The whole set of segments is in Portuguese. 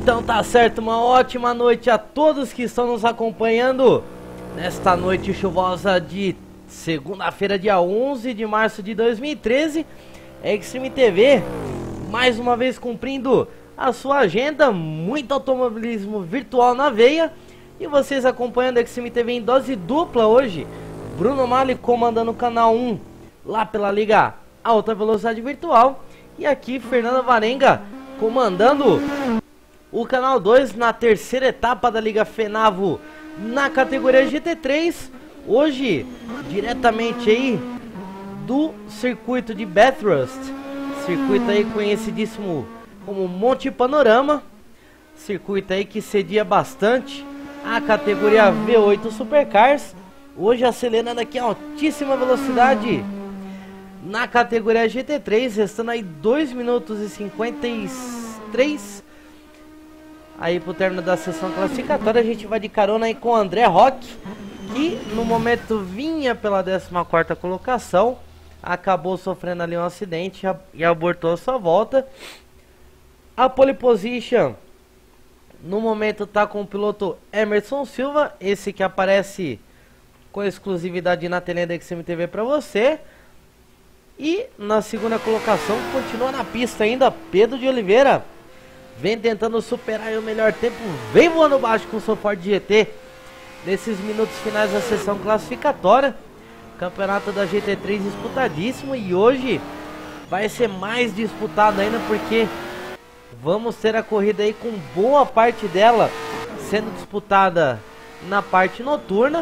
Então tá certo, uma ótima noite a todos que estão nos acompanhando nesta noite chuvosa de segunda-feira, dia 11 de março de 2013. Extreme TV, mais uma vez cumprindo a sua agenda, muito automobilismo virtual na veia. E vocês acompanhando a Extreme TV em dose dupla hoje. Bruno Mali comandando o canal 1 lá pela Liga Alta Velocidade Virtual. E aqui Fernanda Varenga comandando o canal 2 na terceira etapa da Liga Fenavo na categoria GT3. Hoje, diretamente aí do circuito de Bathurst, circuito aí conhecidíssimo como Monte Panorama, circuito aí que cedia bastante a categoria V8 Supercars. Hoje acelerando aqui a altíssima velocidade na categoria GT3, restando aí 2 minutos e 53 aí pro término da sessão classificatória. A gente vai de carona aí com o André Roque, que no momento vinha pela 14ª colocação, acabou sofrendo ali um acidente e abortou a sua volta. A pole position no momento tá com o piloto Emerson Silva, esse que aparece com exclusividade na telinha da Extreme TV para você. E na segunda colocação continua na pista ainda Pedro de Oliveira, vem tentando superar o melhor tempo, vem voando baixo com o seu Ford GT nesses minutos finais da sessão classificatória. Campeonato da GT3 disputadíssimo, e hoje vai ser mais disputado ainda, porque vamos ter a corrida aí com boa parte dela sendo disputada na parte noturna.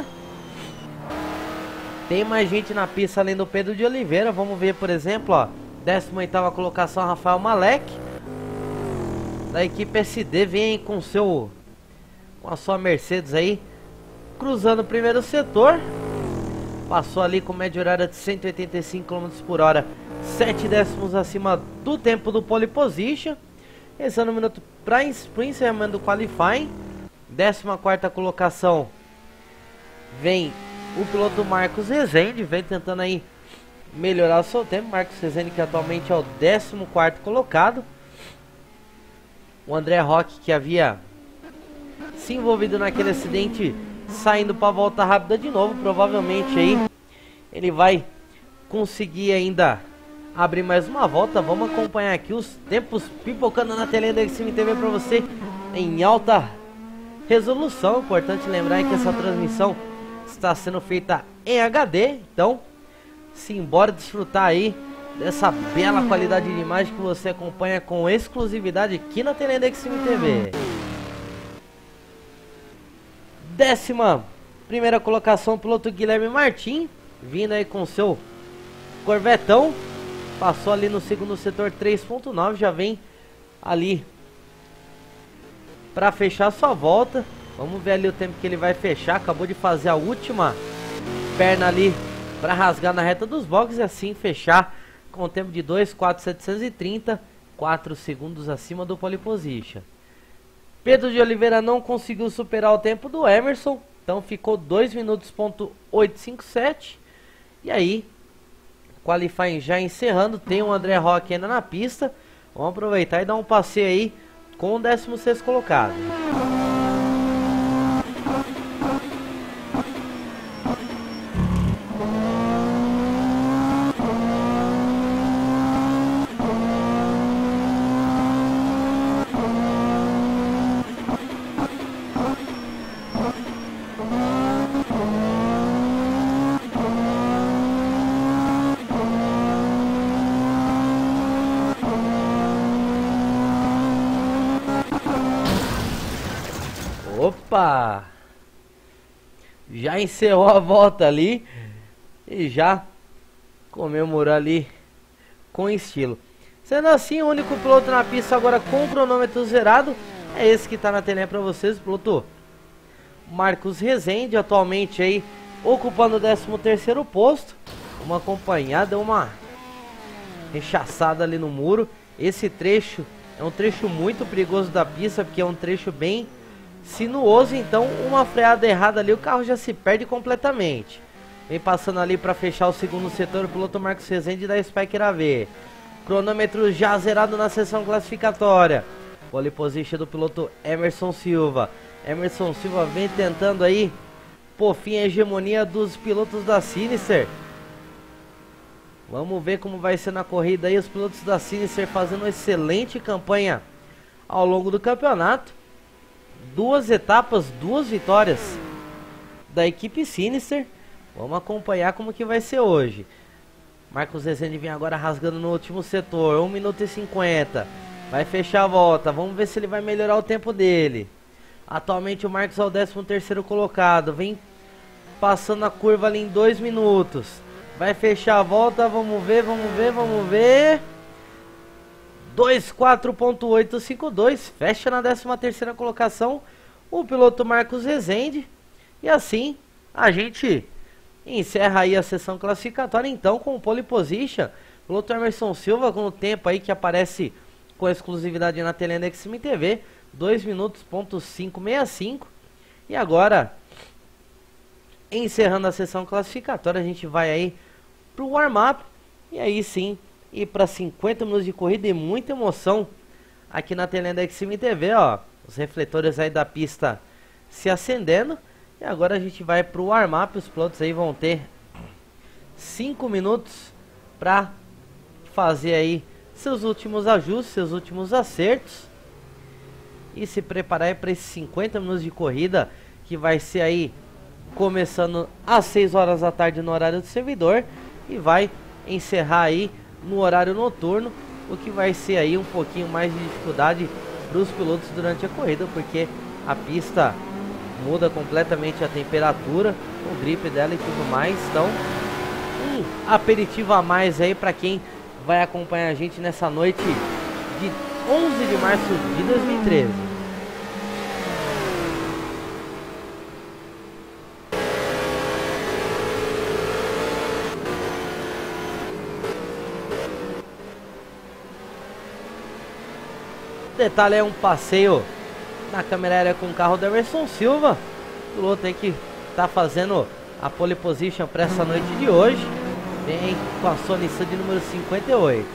Tem mais gente na pista além do Pedro de Oliveira. Vamos ver, por exemplo, ó, 18ª colocação, Rafael Malek da equipe SD, vem com a sua Mercedes aí, cruzando o primeiro setor. Passou ali com média horária de 185 km por hora, 7 décimos acima do tempo do pole position. Esse é o minuto para o encerramento do qualifying. 14ª colocação vem o piloto Marcos Rezende, vem tentando aí melhorar o seu tempo. Marcos Rezende, que atualmente é o 14º colocado. O André Roque, que havia se envolvido naquele acidente, saindo para a volta rápida de novo. Provavelmente aí ele vai conseguir ainda abrir mais uma volta. Vamos acompanhar aqui os tempos pipocando na telinha da Extreme TV para você em alta resolução. Importante lembrar que essa transmissão está sendo feita em HD, então simbora desfrutar aí dessa bela qualidade de imagem que você acompanha com exclusividade aqui na telinha da Extreme TV. 11ª colocação, piloto Guilherme Martin, vindo aí com seu Corvetão. Passou ali no segundo setor 3.9, já vem ali para fechar sua volta. Vamos ver ali o tempo que ele vai fechar. Acabou de fazer a última perna ali para rasgar na reta dos boxes e assim fechar com o tempo de 2:4.730, 4 segundos acima do pole position. Pedro de Oliveira não conseguiu superar o tempo do Emerson, então ficou 2 minutos.857. E aí, qualifying já encerrando, tem o André Roque ainda na pista. Vamos aproveitar e dar um passeio aí com o 16º colocado. Opa! Já encerrou a volta ali e já comemorou ali com estilo. Sendo assim, o único piloto na pista agora com o cronômetro zerado é esse que está na telinha para vocês, o piloto Marcos Rezende, atualmente aí ocupando o 13º posto. Uma acompanhada, uma rechaçada ali no muro. Esse trecho é um trecho muito perigoso da pista, porque é um trecho bem sinuoso, então uma freada errada ali o carro já se perde completamente. Vem passando ali para fechar o segundo setor o piloto Marcos Rezende da Spyker AV. Cronômetro já zerado na sessão classificatória. Pole position do piloto Emerson Silva. Emerson Silva vem tentando aí por fim a hegemonia dos pilotos da Sinister. Vamos ver como vai ser na corrida aí. Os pilotos da Sinister fazendo uma excelente campanha ao longo do campeonato. 2 etapas, 2 vitórias da equipe Sinister. Vamos acompanhar como que vai ser hoje. Marcos Rezende vem agora rasgando no último setor. 1 minuto e 50. Vai fechar a volta. Vamos ver se ele vai melhorar o tempo dele. Atualmente o Marcos é o 13º colocado. Vem passando a curva ali em 2 minutos. Vai fechar a volta. Vamos ver, vamos ver, vamos ver. 2:4.852. Fecha na 13ª colocação o piloto Marcos Rezende. E assim a gente encerra aí a sessão classificatória então com o pole position. O piloto Emerson Silva com o tempo aí que aparece com exclusividade na telinha da Xtreme TV. 2 minutos.565. E agora, encerrando a sessão classificatória, a gente vai aí pro warm-up. E aí sim, ir para 50 minutos de corrida e muita emoção aqui na telinha da Xtreme TV, ó. Os refletores aí da pista se acendendo. E agora a gente vai pro warm-up. Os pilotos aí vão ter 5 minutos para fazer aí seus últimos ajustes, seus últimos acertos. E se preparar para esses 50 minutos de corrida, que vai ser aí começando às 6 horas da tarde no horário do servidor. E vai encerrar aí no horário noturno, o que vai ser aí um pouquinho mais de dificuldade para os pilotos durante a corrida, porque a pista muda completamente a temperatura, o grip dela e tudo mais. Então, um aperitivo a mais aí para quem vai acompanhar a gente nessa noite de 11 de março de 2013. Detalhe é um passeio na câmera aérea com o carro do Emerson Silva, piloto aí que tá fazendo a pole position para essa noite de hoje. Vem com a sua Nissan de número 58.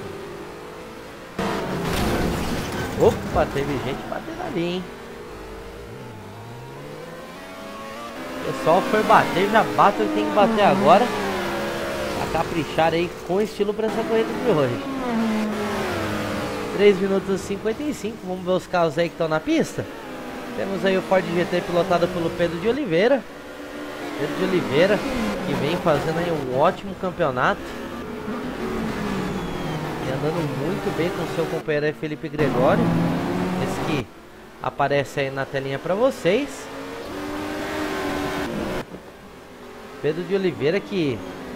Opa, teve gente batendo ali, hein? O pessoal foi bater, já bate o que tem que bater agora, pra caprichar aí com estilo para essa corrida de hoje. 3 minutos e 55, vamos ver os carros aí que estão na pista. Temos aí o Ford GT pilotado pelo Pedro de Oliveira. Pedro de Oliveira, que vem fazendo aí um ótimo campeonato. E andando muito bem com seu companheiro aí, Felipe Gregório. Esse que aparece aí na telinha para vocês. Pedro de Oliveira, que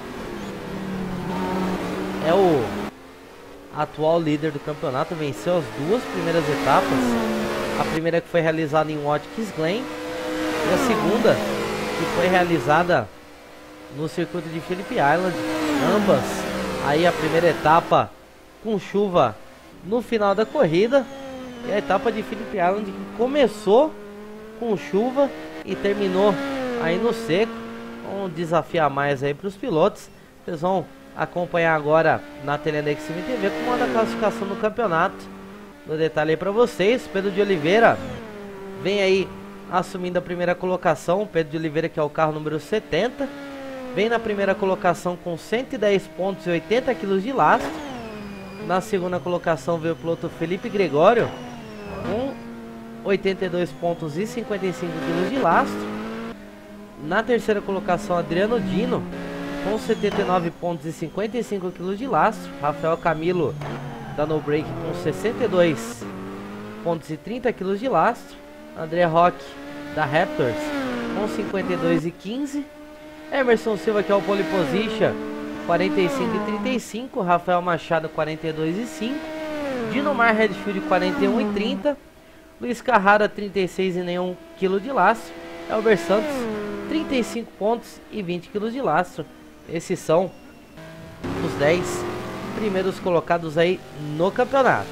é o atual líder do campeonato, venceu as 2 primeiras etapas. A primeira que foi realizada em Watkins Glen e a segunda que foi realizada no circuito de Phillip Island. Ambas aí a primeira etapa com chuva no final da corrida, e a etapa de Phillip Island que começou com chuva e terminou aí no seco. Um desafio a mais aí para os pilotos. Vocês vão acompanhar agora na telinha da Xtreme TV como anda a classificação do campeonato. No detalhe aí para vocês, Pedro de Oliveira vem aí assumindo a primeira colocação. Pedro de Oliveira, que é o carro número 70, vem na primeira colocação com 110 pontos e 80 kg de lastro. Na segunda colocação veio o piloto Felipe Gregório com 82 pontos e 55 kg de lastro. Na terceira colocação, Adriano Dino com 79 pontos e 55 kg de lastro. Rafael Camilo da No Break com 62 pontos e 30 kg de lastro. André Roque da Raptors com 52 e 15. Emerson Silva, que é o pole position, 45 e 35. Rafael Machado 42 e 5. Dinomar Redfield 41 e 30. Luiz Carrara 36 e nenhum quilo de lastro. Elber Santos 35 pontos e 20 kg de lastro. Esses são os 10 primeiros colocados aí no campeonato.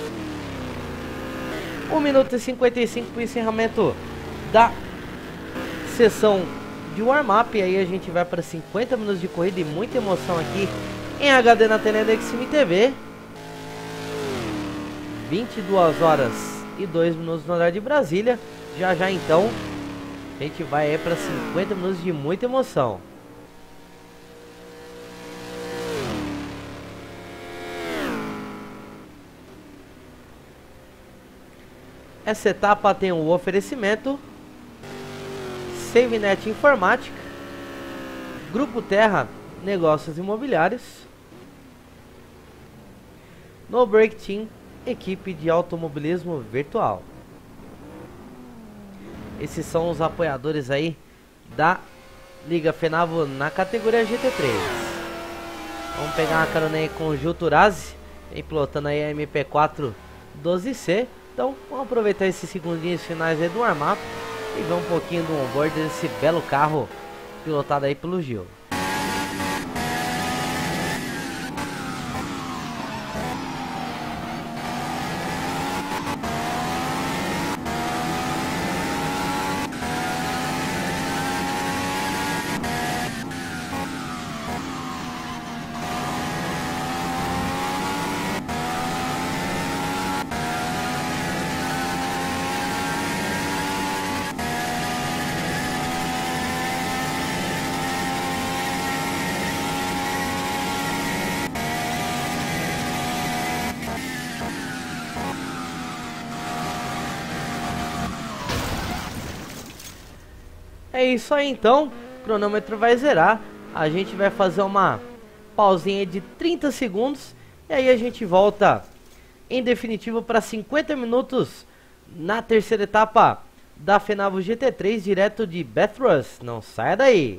1 minuto e 55 para o encerramento da sessão de warm-up. E aí a gente vai para 50 minutos de corrida e muita emoção aqui em HD na telinha da Xtreme TV. 22 horas e 2 minutos no horário de Brasília. Já já então a gente vai aí para 50 minutos de muita emoção. Essa etapa tem o oferecimento SaveNet Informática, Grupo Terra Negócios Imobiliários, No Break Team, equipe de automobilismo virtual. Esses são os apoiadores aí da Liga Fenavo na categoria GT3. Vamos pegar uma carona aí com o Gil Turazzi, pilotando aí a MP4 12C. Então vamos aproveitar esses segundinhos finais aí do warm-up e ver um pouquinho do onboard desse belo carro pilotado aí pelo Gil. É isso aí então, o cronômetro vai zerar, a gente vai fazer uma pausinha de 30 segundos e aí a gente volta em definitivo para 50 minutos na terceira etapa da Fenavo GT3 direto de Bathurst. Não saia daí!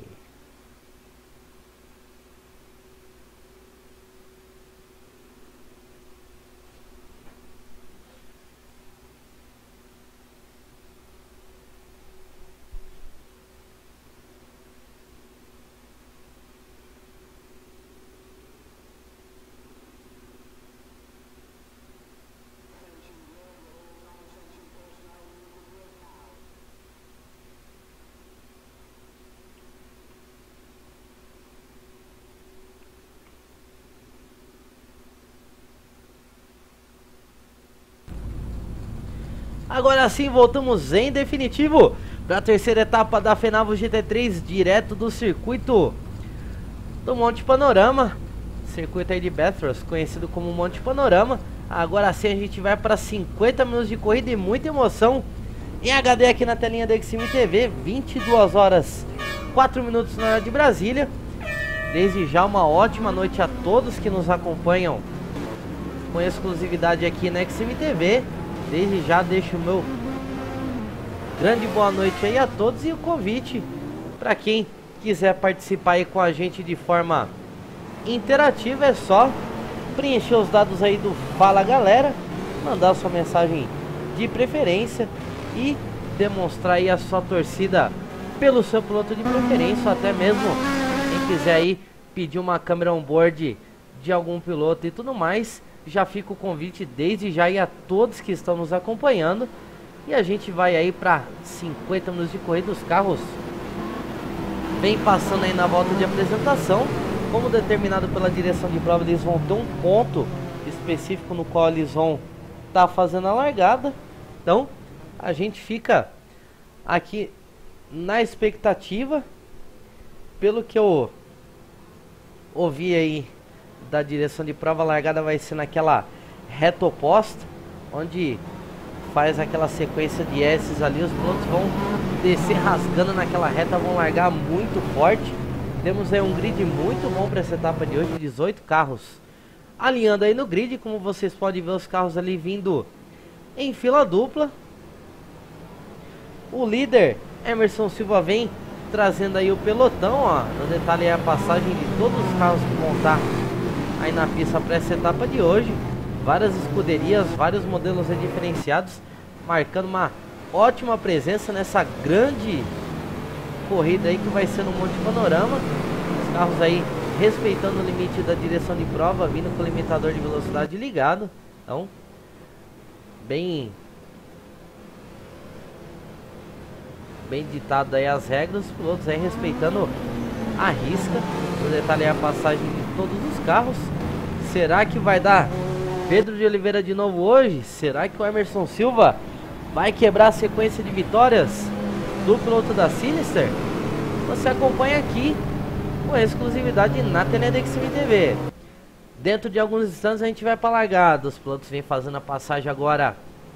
Agora sim, voltamos em definitivo para a terceira etapa da Fenavo GT3, direto do circuito do Monte Panorama. Circuito aí de Bathurst, conhecido como Monte Panorama. Agora sim a gente vai para 50 minutos de corrida e muita emoção em HD aqui na telinha da Xtreme TV. 22 horas 4 minutos na hora de Brasília. Desde já uma ótima noite a todos que nos acompanham com exclusividade aqui na Xtreme TV. Desde já deixo o meu grande boa noite aí a todos e o convite para quem quiser participar aí com a gente de forma interativa. É só preencher os dados aí do Fala Galera, mandar sua mensagem de preferência e demonstrar aí a sua torcida pelo seu piloto de preferência, ou até mesmo quem quiser aí pedir uma câmera on-board de algum piloto e tudo mais. Já fica o convite desde já aí a todos que estão nos acompanhando. E a gente vai aí para 50 minutos de corrida. Os carros vem passando aí na volta de apresentação. Como determinado pela direção de prova, eles vão ter um ponto específico no qual eles vão estar fazendo a largada. Então a gente fica aqui na expectativa. Pelo que eu ouvi aí da direção de prova, a largada vai ser naquela reta oposta, onde faz aquela sequência de S's ali. Os pilotos vão descer rasgando naquela reta, vão largar muito forte. Temos aí um grid muito bom para essa etapa de hoje, 18 carros alinhando aí no grid. Como vocês podem ver, os carros ali vindo em fila dupla. O líder Emerson Silva vem trazendo aí o pelotão, ó. No detalhe é a passagem de todos os carros que vão estar aí na pista para essa etapa de hoje. Várias escuderias, vários modelos aí diferenciados, marcando uma ótima presença nessa grande corrida aí que vai ser no Monte Panorama. Os carros aí respeitando o limite da direção de prova, vindo com o limitador de velocidade ligado. Então, bem ditado aí as regras, os pilotos aí respeitando a risca. No detalhe é a passagem de todos os carros. Será que vai dar Pedro de Oliveira de novo hoje. Será que o Emerson Silva vai quebrar a sequência de vitórias do piloto da Sinister? Você acompanha aqui com exclusividade na Teledexime TV. Dentro de alguns instantes a gente vai para a largada. Os pilotos vêm fazendo a passagem agora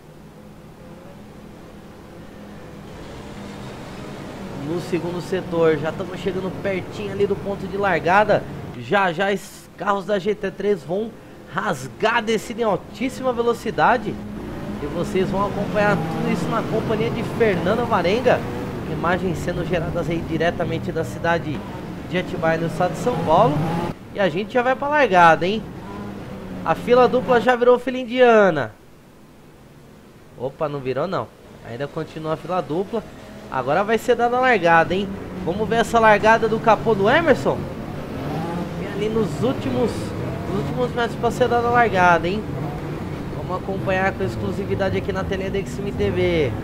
no segundo setor. Já estamos chegando pertinho ali do ponto de largada. Já os carros da GT3 vão rasgar, descida em altíssima velocidade. E vocês vão acompanhar tudo isso na companhia de Fernando Marenga. Imagens sendo geradas aí diretamente da cidade de Atibaia, no estado de São Paulo. E a gente já vai pra largada, hein? A fila dupla já virou fila indiana. Opa, não virou não. Ainda continua a fila dupla. Agora vai ser dada a largada, hein? Vamos ver essa largada do capô do Emerson. E ali nos últimos metros para ser dada a largada, hein? Vamos acompanhar com exclusividade aqui na Teledexime TV.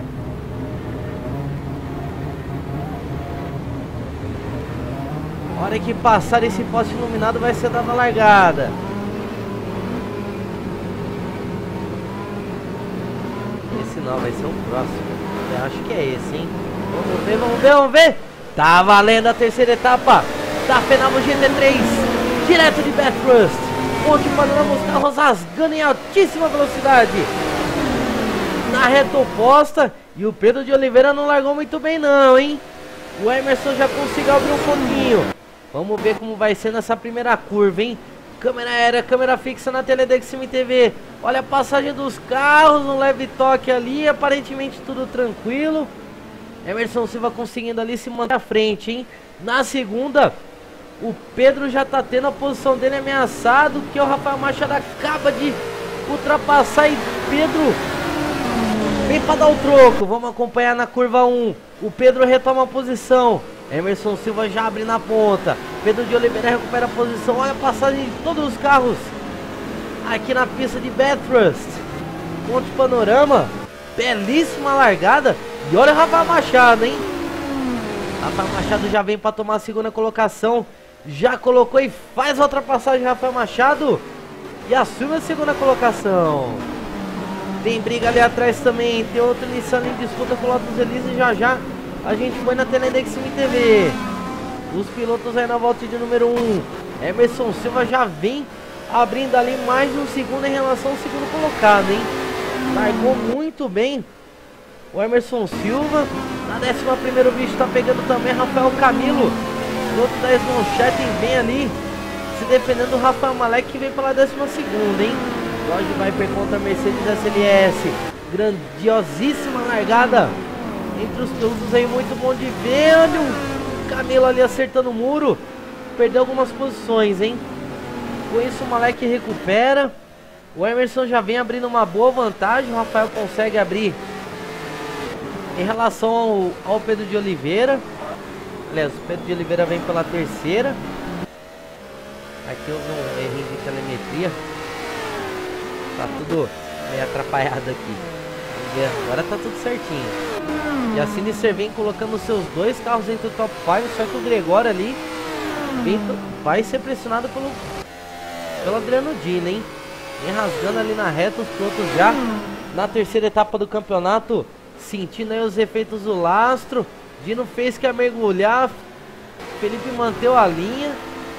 A hora que passar esse poste iluminado vai ser dada a largada. Esse não, vai ser o próximo. Eu acho que é esse, hein? Vamos ver. Tá valendo a terceira etapa da Fenavo GT3. Direto de Bathurst. Monte Panorama, os carros rasgando em altíssima velocidade na reta oposta. E o Pedro de Oliveira não largou muito bem não, hein? O Emerson já conseguiu abrir um pouquinho. Vamos ver como vai ser nessa primeira curva, hein? Câmera aérea, câmera fixa na Teledexime TV. Olha a passagem dos carros, um leve toque ali, aparentemente tudo tranquilo. Emerson Silva conseguindo ali se manter à frente, hein? Na segunda, o Pedro já tá tendo a posição dele ameaçado, que o Rafael Machado acaba de ultrapassar e Pedro vem para dar o troco. Vamos acompanhar na curva 1. O Pedro retoma a posição. Emerson Silva já abre na ponta. Pedro de Oliveira recupera a posição. Olha a passagem de todos os carros aqui na pista de Bathurst. Monte Panorama. Belíssima largada. E olha o Rafael Machado, hein? Rafael Machado já vem para tomar a segunda colocação. Já colocou e faz a ultrapassagem. Rafael Machado e assume a segunda colocação. Tem briga ali atrás também. Tem outro Nissan em disputa com o Lotus Elise. Já a gente foi na Teledexime TV. Os pilotos aí na volta de número 1. Emerson Silva já vem abrindo ali mais um segundo em relação ao segundo colocado, hein? Largou muito bem o Emerson Silva. Na 11ª o bicho tá pegando também Rafael Camilo. Piloto da Snowchat vem ali se defendendo do Rafael Malek, que vem pela 12ª, hein? Jorge Viper contra Mercedes SLS. Grandiosíssima largada entre os pilotos aí, muito bom de ver. Olha o Camilo ali acertando o muro. Perdeu algumas posições, hein? Com isso o Malek recupera. O Emerson já vem abrindo uma boa vantagem. O Rafael consegue abrir em relação ao Pedro de Oliveira. Aliás, o Pedro de Oliveira vem pela terceira. Aqui houve um errinho de telemetria. Tá tudo meio atrapalhado aqui. Vamos ver, agora tá tudo certinho. E a Sinister vem colocando seus dois carros entre o top 5. Só que o Gregório ali vai ser pressionado pelo Adriano Dino, hein? Vem rasgando ali na reta os pilotos já na terceira etapa do campeonato, sentindo aí os efeitos do lastro. Dino fez que ia mergulhar. Felipe manteve a linha.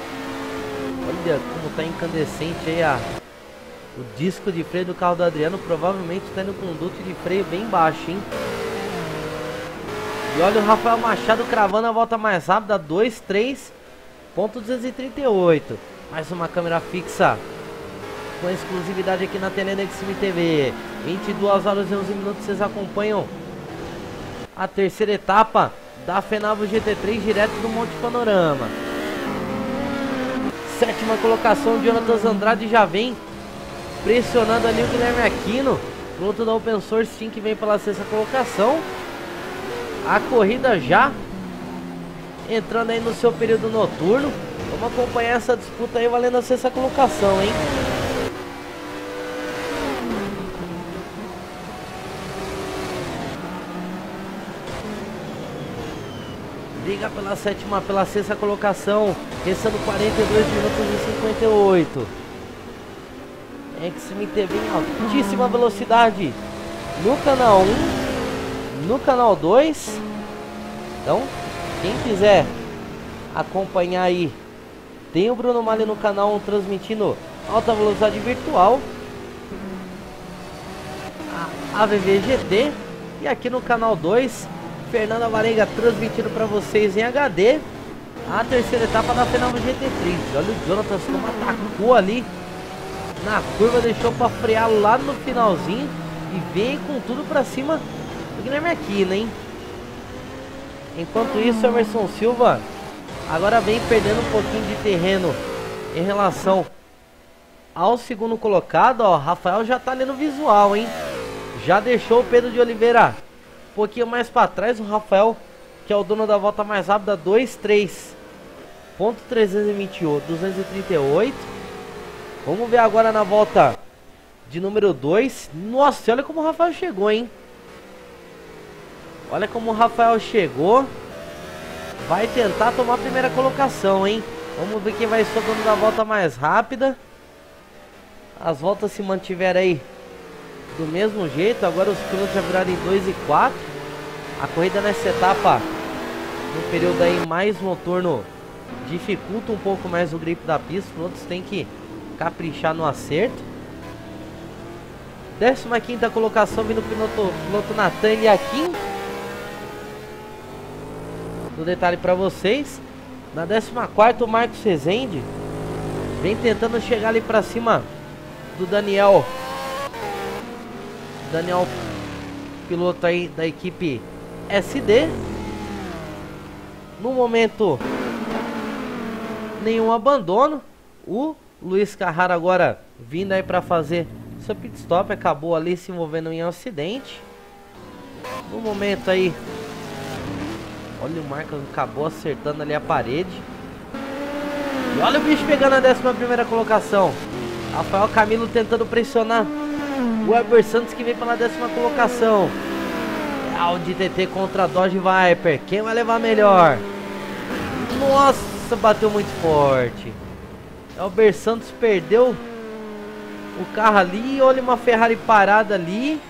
Olha como tá incandescente aí o disco de freio do carro do Adriano. Provavelmente tá indo com um duto de freio bem baixo, hein? E olha o Rafael Machado cravando a volta mais rápida, 2:3.238. Mais uma câmera fixa com exclusividade aqui na Teledexime TV. 22 horas e 11 minutos, vocês acompanham a terceira etapa da Fenavo GT3 direto do Monte Panorama. 7ª colocação, Jonatas Andrade já vem pressionando ali o Guilherme Aquino, piloto da Open Source Team, que vem pela 6ª colocação. A corrida já entrando aí no seu período noturno. Vamos acompanhar essa disputa aí valendo a 6ª colocação, hein? Briga pela 7ª, pela 6ª colocação, restando 42 minutos e 58. Extreme TV em altíssima velocidade no canal 1, no canal 2. Então, quem quiser acompanhar aí, tem o Bruno Mali no canal 1 transmitindo alta velocidade virtual, a AVVGT, e aqui no canal 2, Fernanda Varenga transmitindo para vocês em HD a terceira etapa da Fenalva GT3. Olha o Jonatas como atacou ali na curva, deixou para frear lá no finalzinho e vem com tudo para cima do Guilherme Aquino, hein? Enquanto isso, Emerson Silva agora vem perdendo um pouquinho de terreno em relação ao segundo colocado. Ó, Rafael já tá ali no visual, hein? Já deixou o Pedro de Oliveira um pouquinho mais para trás. O Rafael, que é o dono da volta mais rápida, 2:38. Vamos ver agora na volta de número 2. Nossa, olha como o Rafael chegou, hein? Olha como o Rafael chegou. Vai tentar tomar a primeira colocação, hein? Vamos ver quem vai ser o dono da volta mais rápida. As voltas se mantiveram aí do mesmo jeito. Agora os pilotos já viraram em 2 e 4. A corrida nessa etapa, no período aí mais noturno, dificulta um pouco mais o grip da pista. Os pilotos têm que caprichar no acerto. 15ª colocação vindo o piloto Nathan Eliakim. Do detalhe para vocês. Na 14ª, o Marcos Rezende vem tentando chegar ali para cima do Daniel, piloto aí da equipe SD. No momento, nenhum abandono. O Luiz Carrara agora vindo aí para fazer seu pit stop, acabou ali se envolvendo em um acidente. No momento aí, olha, o Marcos acabou acertando ali a parede. E olha o bicho pegando a 11ª colocação. Rafael Camilo tentando pressionar o Weber Santos, que vem pela 10ª colocação. Audi TT contra Dodge Viper. Quem vai levar melhor? Nossa, bateu muito forte. Weber Santos perdeu o carro ali. Olha uma Ferrari parada ali.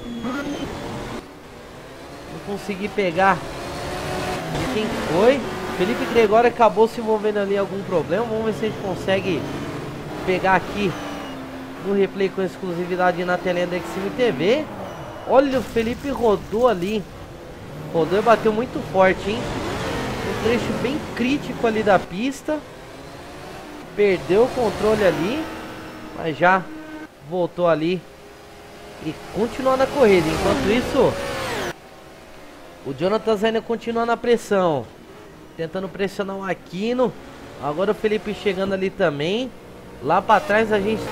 Não consegui pegar de quem foi. Felipe Gregório acabou se envolvendo ali em algum problema. Vamos ver se a gente consegue pegar aqui no replay com exclusividade na telinha da Extreme TV. Olha, o Felipe rodou ali. Rodou e bateu muito forte, hein? Um trecho bem crítico ali da pista. Perdeu o controle ali, mas já voltou ali e continuou na corrida. Enquanto isso, o Jonatas ainda continua na pressão, tentando pressionar o Aquino. Agora o Felipe chegando ali também. Lá para trás a gente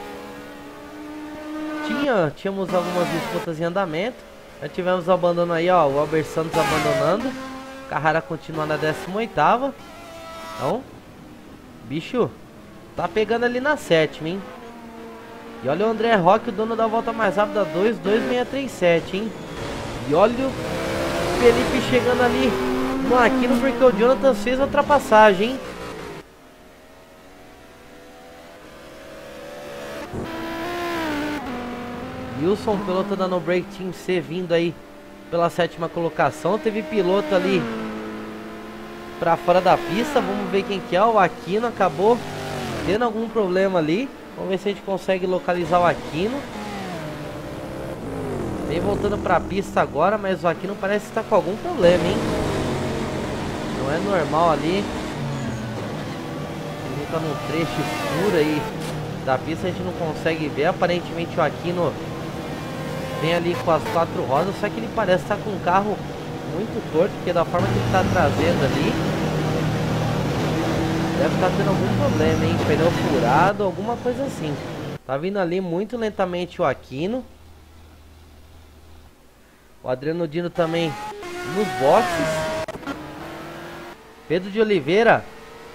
tínhamos algumas disputas em andamento. Já tivemos abandono aí, ó, o Albert Santos abandonando. Carrara continua na 18ª. Então, bicho tá pegando ali na 7ª, hein? E olha o André Roque, o dono da volta mais rápida, 2:2637, hein? E olha o Felipe chegando ali no Aquino, porque o Jonatas fez a ultrapassagem, hein? Wilson, piloto da No Break Team C, vindo aí pela 7ª colocação. Teve piloto ali pra fora da pista. Vamos ver quem que é. O Aquino acabou tendo algum problema ali. Vamos ver se a gente consegue localizar o Aquino. Vem voltando pra pista agora, mas o Aquino parece estar com algum problema, hein? Não é normal ali. Ele tá num trecho escuro aí da pista, a gente não consegue ver. Aparentemente o Aquino vem ali com as 4 rodas, só que ele parece estar com um carro muito torto, porque da forma que ele está trazendo ali, deve estar tendo algum problema, hein? Pneu furado, alguma coisa assim. Tá vindo ali muito lentamente o Aquino. O Adriano Dino também nos boxes. Pedro de Oliveira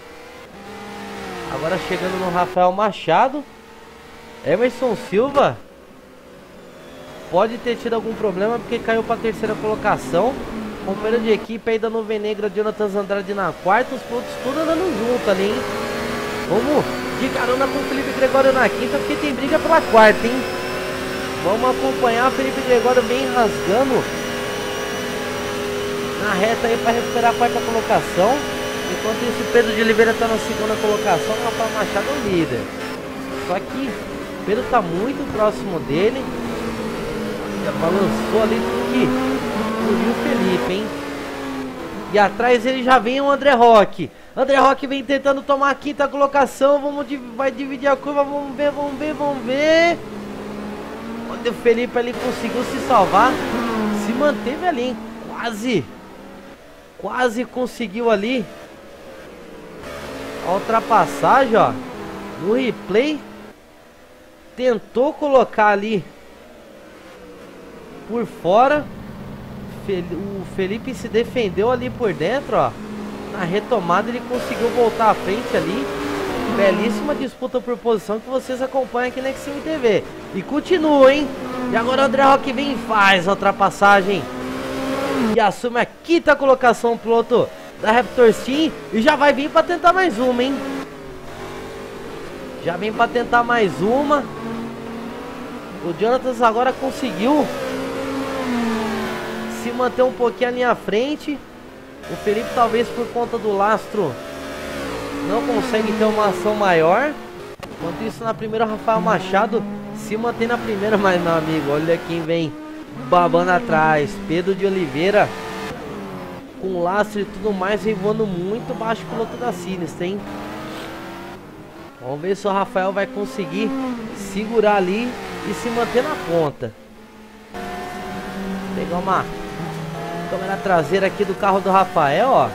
agora chegando no Rafael Machado. Emerson Silva pode ter tido algum problema porque caiu para a 3ª colocação. Companheiro de equipe aí da Nuvem Negra, Jonatas Andrade na 4ª. Os pontos tudo andando junto ali, hein? Vamos de carona com o Felipe Gregório na quinta, porque tem briga pela quarta, hein? Vamos acompanhar o Felipe Gregório bem rasgando na reta aí para recuperar a quarta colocação. Enquanto isso, o Pedro de Oliveira está na segunda colocação, o Rafael Machado é o líder. Só que o Pedro está muito próximo dele. Já balançou ali tudo que fugiu o Felipe, hein? E atrás ele já vem o André Roque. André Roque vem tentando tomar a quinta colocação. Vai dividir a curva, vamos ver. Onde o Felipe ali conseguiu se salvar. Se manteve ali, hein? Quase conseguiu ali a ultrapassagem, ó. No replay tentou colocar ali por fora. O Felipe se defendeu ali por dentro, ó. Na retomada ele conseguiu voltar à frente ali. Belíssima disputa por posição que vocês acompanham aqui na Xtreme TV. E continua, hein? E agora o André Roque vem e faz a ultrapassagem e assume a quinta colocação, o piloto da Raptor Team. E já vai vir para tentar mais uma, hein? Já vem para tentar mais uma. O Jonatas agora conseguiu se manter um pouquinho ali à frente. O Felipe, talvez por conta do lastro, não consegue ter uma ação maior. Enquanto isso, na primeira, o Rafael Machado se mantém na primeira. Mas, meu amigo, olha quem vem babando atrás. Pedro de Oliveira, com lastro e tudo mais, vem voando muito baixo o piloto da Sinistra, hein? Vamos ver se o Rafael vai conseguir segurar ali e se manter na ponta. Pegar uma câmera traseira aqui do carro do Rafael, ó.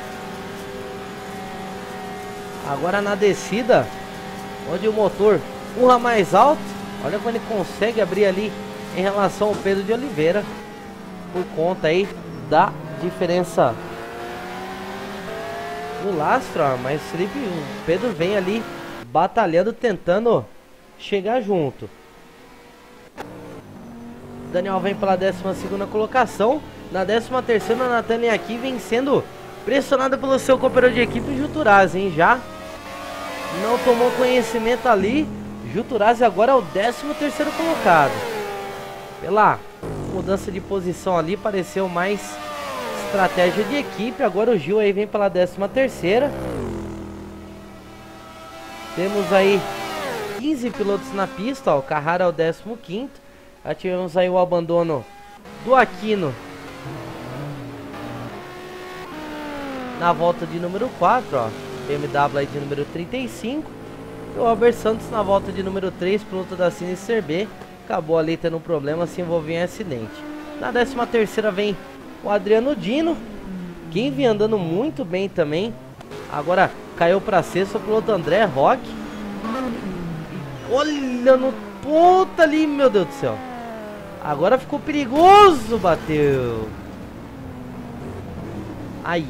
Agora na descida, onde o motor urra mais alto. Olha como ele consegue abrir ali em relação ao Pedro de Oliveira, por conta aí da diferença no lastro, ó. Mas o Pedro vem ali batalhando, tentando chegar junto. Daniel vem pela 12ª colocação. Na 13ª, o Nathan aqui vem sendo pressionado pelo seu companheiro de equipe, Juturazzi, hein? Já não tomou conhecimento ali. Juturazzi agora é o 13º colocado. Pela mudança de posição ali, pareceu mais estratégia de equipe. Agora o Gil aí vem pela 13ª. Temos aí 15 pilotos na pista, ó. O Carrara é o 15º. Já tivemos aí o abandono do Aquino na volta de número 4, ó. BMW aí de número 35. E o Albert Santos na volta de número 3, piloto da Sinister B. Acabou ali tendo um problema, se envolveu em acidente. Na 13ª vem o Adriano Dino, quem vinha andando muito bem também. Agora caiu para sexto o piloto André Roque. Olha no ponta ali, meu Deus do céu. Agora ficou perigoso, bateu. Ai.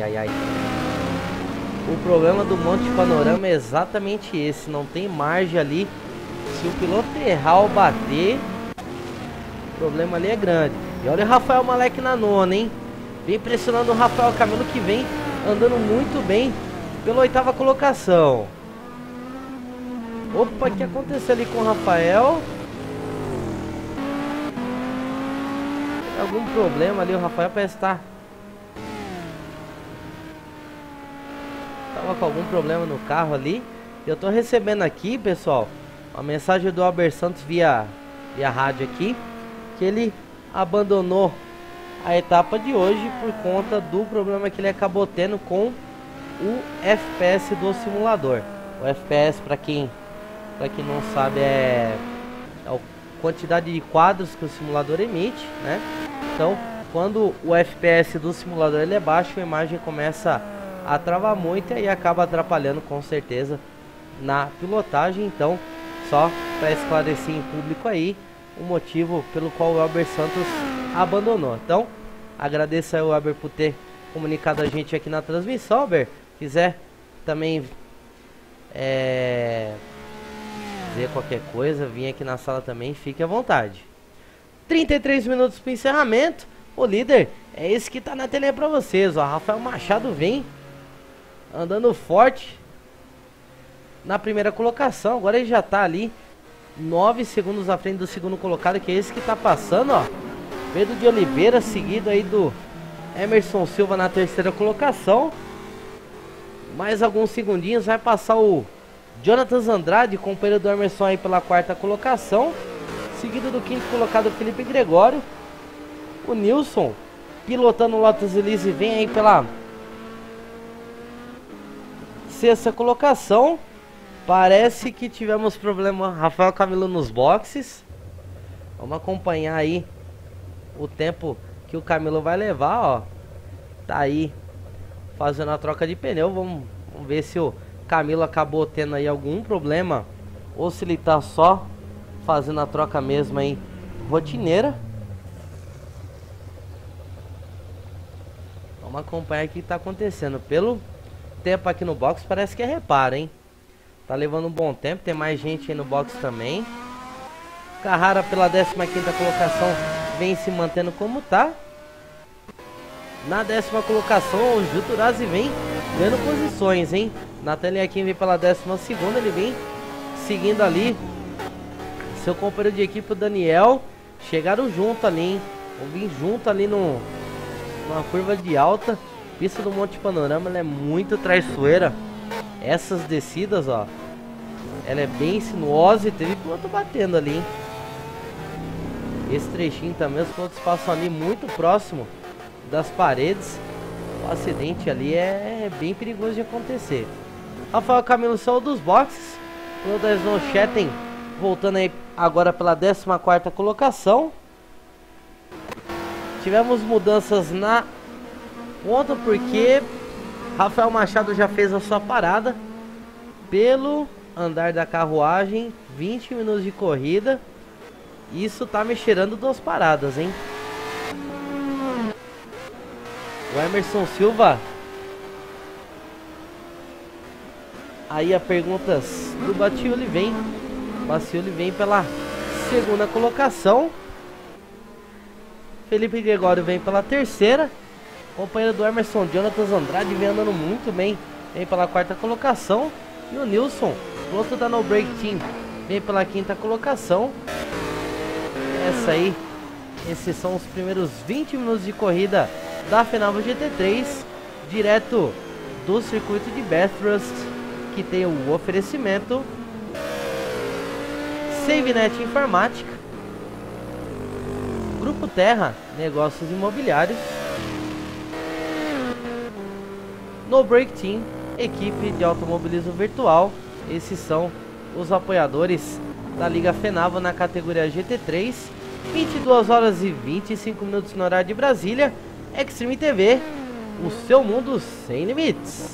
O problema do Monte Panorama é exatamente esse. Não tem margem ali. Se o piloto errar ou bater, o problema ali é grande. E olha o Rafael Malek na nona, hein? Vem pressionando o Rafael Camilo, que vem andando muito bem pela 8ª colocação. Opa, o que aconteceu ali com o Rafael? Tem algum problema ali, o Rafael parece estar... Tava com algum problema no carro ali. Eu tô recebendo aqui, pessoal, uma mensagem do Albert Santos via rádio aqui, que ele abandonou a etapa de hoje por conta do problema que ele acabou tendo com o FPS do simulador. O FPS, para quem não sabe, é a quantidade de quadros que o simulador emite, né? Então, quando o FPS do simulador ele é baixo, a imagem começa a travar muito e aí acaba atrapalhando com certeza na pilotagem. Então, só para esclarecer em público aí o motivo pelo qual o Albert Santos abandonou. Então, agradeço ao Albert por ter comunicado a gente aqui na transmissão. Albert, quiser também dizer qualquer coisa, vim aqui na sala também, fique à vontade. 33 minutos para o encerramento. O líder é esse que tá na tela para vocês, ó. Rafael Machado vem andando forte na primeira colocação. Agora ele já tá ali 9 segundos à frente do segundo colocado, que é esse que tá passando, ó. Pedro de Oliveira, seguido aí do Emerson Silva na terceira colocação. Mais alguns segundinhos, vai passar o Jonatas Andrade, companheiro do Emerson aí pela quarta colocação. Seguido do quinto colocado, Felipe Gregório. O Nilson, pilotando o Lotus Elise, vem aí pela sexta colocação. Parece que tivemos problema, Rafael Camilo nos boxes. Vamos acompanhar aí o tempo que o Camilo vai levar, ó. Tá aí fazendo a troca de pneu. Vamos ver se o Camilo acabou tendo aí algum problema ou se ele tá só fazendo a troca mesmo aí rotineira. Vamos acompanhar o que tá acontecendo. Pelo tempo aqui no box, parece que é reparo, hein? Tá levando um bom tempo, tem mais gente aí no box também. Carrara pela 15ª colocação vem se mantendo como tá. Na 10ª colocação, o Juturazzi vem ganhando posições, hein? Nathan Akin vem pela 12ª, ele vem seguindo ali seu companheiro de equipe, o Daniel. Chegaram junto ali, hein? Vão vir junto ali numa curva de alta. Pista do Monte Panorama, ela é muito traiçoeira. Essas descidas, ó, ela é bem sinuosa e teve piloto batendo ali, hein? Esse trechinho também, os pilotos passam ali muito próximo das paredes. O acidente ali é bem perigoso de acontecer. Rafael Camilo saiu dos boxes. O piloto da Snow Chatten voltando aí agora pela 14ª colocação. Tivemos mudanças na ponta porque Rafael Machado já fez a sua parada. Pelo andar da carruagem, 20 minutos de corrida. Isso tá me cheirando 2 paradas, hein? O Emerson Silva. Aí a perguntas do Batioli vem. Batioli vem pela 2ª colocação. Felipe Gregório vem pela 3ª. Companheiro do Emerson, Jonatas Andrade, vem andando muito bem. Vem pela 4ª colocação. E o Nilson, piloto da No Break Team, vem pela 5ª colocação. Esses são os primeiros 20 minutos de corrida da Fenavo GT3, direto do circuito de Bathurst, que tem o oferecimento SaveNet Informática, Grupo Terra, Negócios Imobiliários, No Break Team, equipe de automobilismo virtual. Esses são os apoiadores da Liga Fenavo na categoria GT3. 22 horas e 25 minutos no horário de Brasília. Extreme TV, o seu mundo sem limites.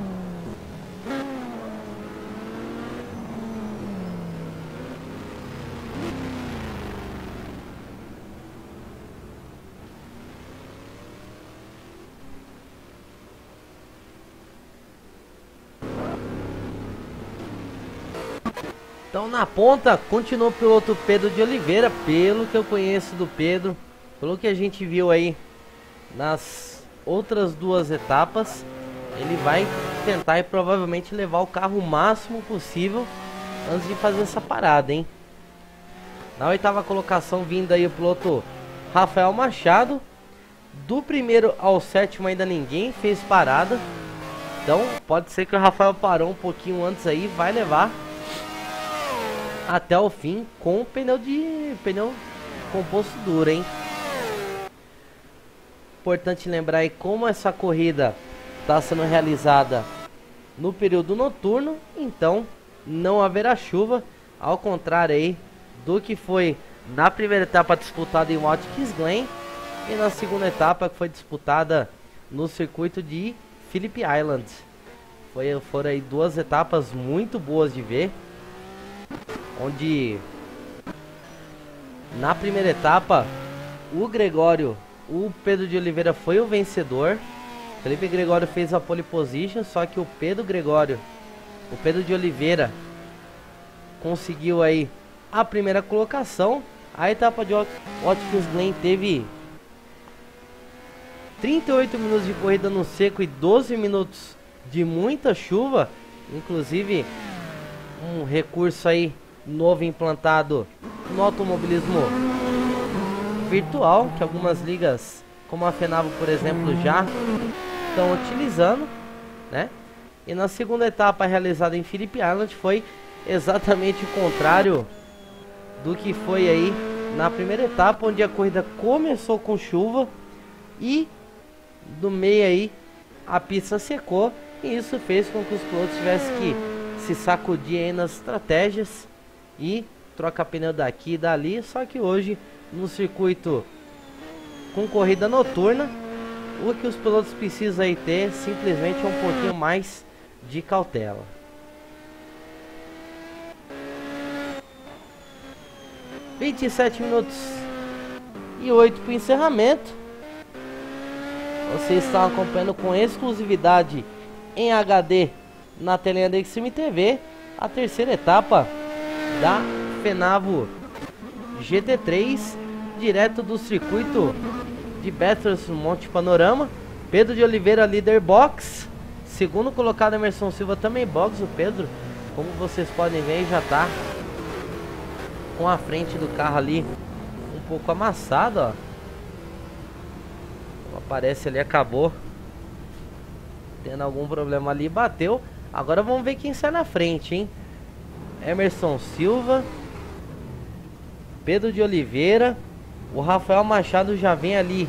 Então na ponta continua o piloto Pedro de Oliveira. Pelo que eu conheço do Pedro, pelo que a gente viu aí nas outras 2 etapas, ele vai tentar e provavelmente levar o carro o máximo possível antes de fazer essa parada, hein? Na 8ª colocação vindo aí o piloto Rafael Machado. Do primeiro ao 7º ainda ninguém fez parada. Então pode ser que o Rafael parou um pouquinho antes aí, vai levar até o fim com pneu composto duro, hein? Importante lembrar aí como essa corrida está sendo realizada no período noturno, então não haverá chuva, ao contrário aí do que foi na primeira etapa disputada em Watkins Glen e na segunda etapa que foi disputada no circuito de Phillip Island. Foram aí 2 etapas muito boas de ver, onde na primeira etapa o Pedro de Oliveira foi o vencedor. Felipe Gregório fez a pole position, só que o Pedro de Oliveira conseguiu aí a primeira colocação. A etapa de Watkins Glen teve 38 minutos de corrida no seco e 12 minutos de muita chuva. Inclusive um recurso aí novo implantado no automobilismo virtual, que algumas ligas, como a FENAVO, por exemplo, já estão utilizando, né? E na segunda etapa realizada em Phillip Island foi exatamente o contrário do que foi aí na primeira etapa, onde a corrida começou com chuva e do meio aí a pista secou, e isso fez com que os pilotos tivessem que se sacudir aí nas estratégias e trocar pneu daqui e dali. Só que hoje, no circuito com corrida noturna, o que os pilotos precisam aí ter simplesmente é um pouquinho mais de cautela. (27 minutos e 8 para o encerramento. Vocês estão acompanhando com exclusividade em HD na telinha da Xtreme TV a terceira etapa da FENAVO GT3, direto do circuito de Bathurst, Monte Panorama. Pedro de Oliveira, líder box. Segundo colocado, Emerson Silva, também box. O Pedro, como vocês podem ver, já está com a frente do carro ali um pouco amassado, ó. Aparece ali, acabou tendo algum problema ali, bateu. Agora vamos ver quem sai na frente, hein? Emerson Silva, Pedro de Oliveira. O Rafael Machado já vem ali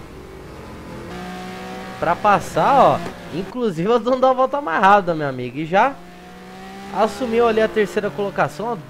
pra passar, ó. Inclusive eu tô dando a volta mais rápida, meu amigo. E já assumiu ali a terceira colocação, ó,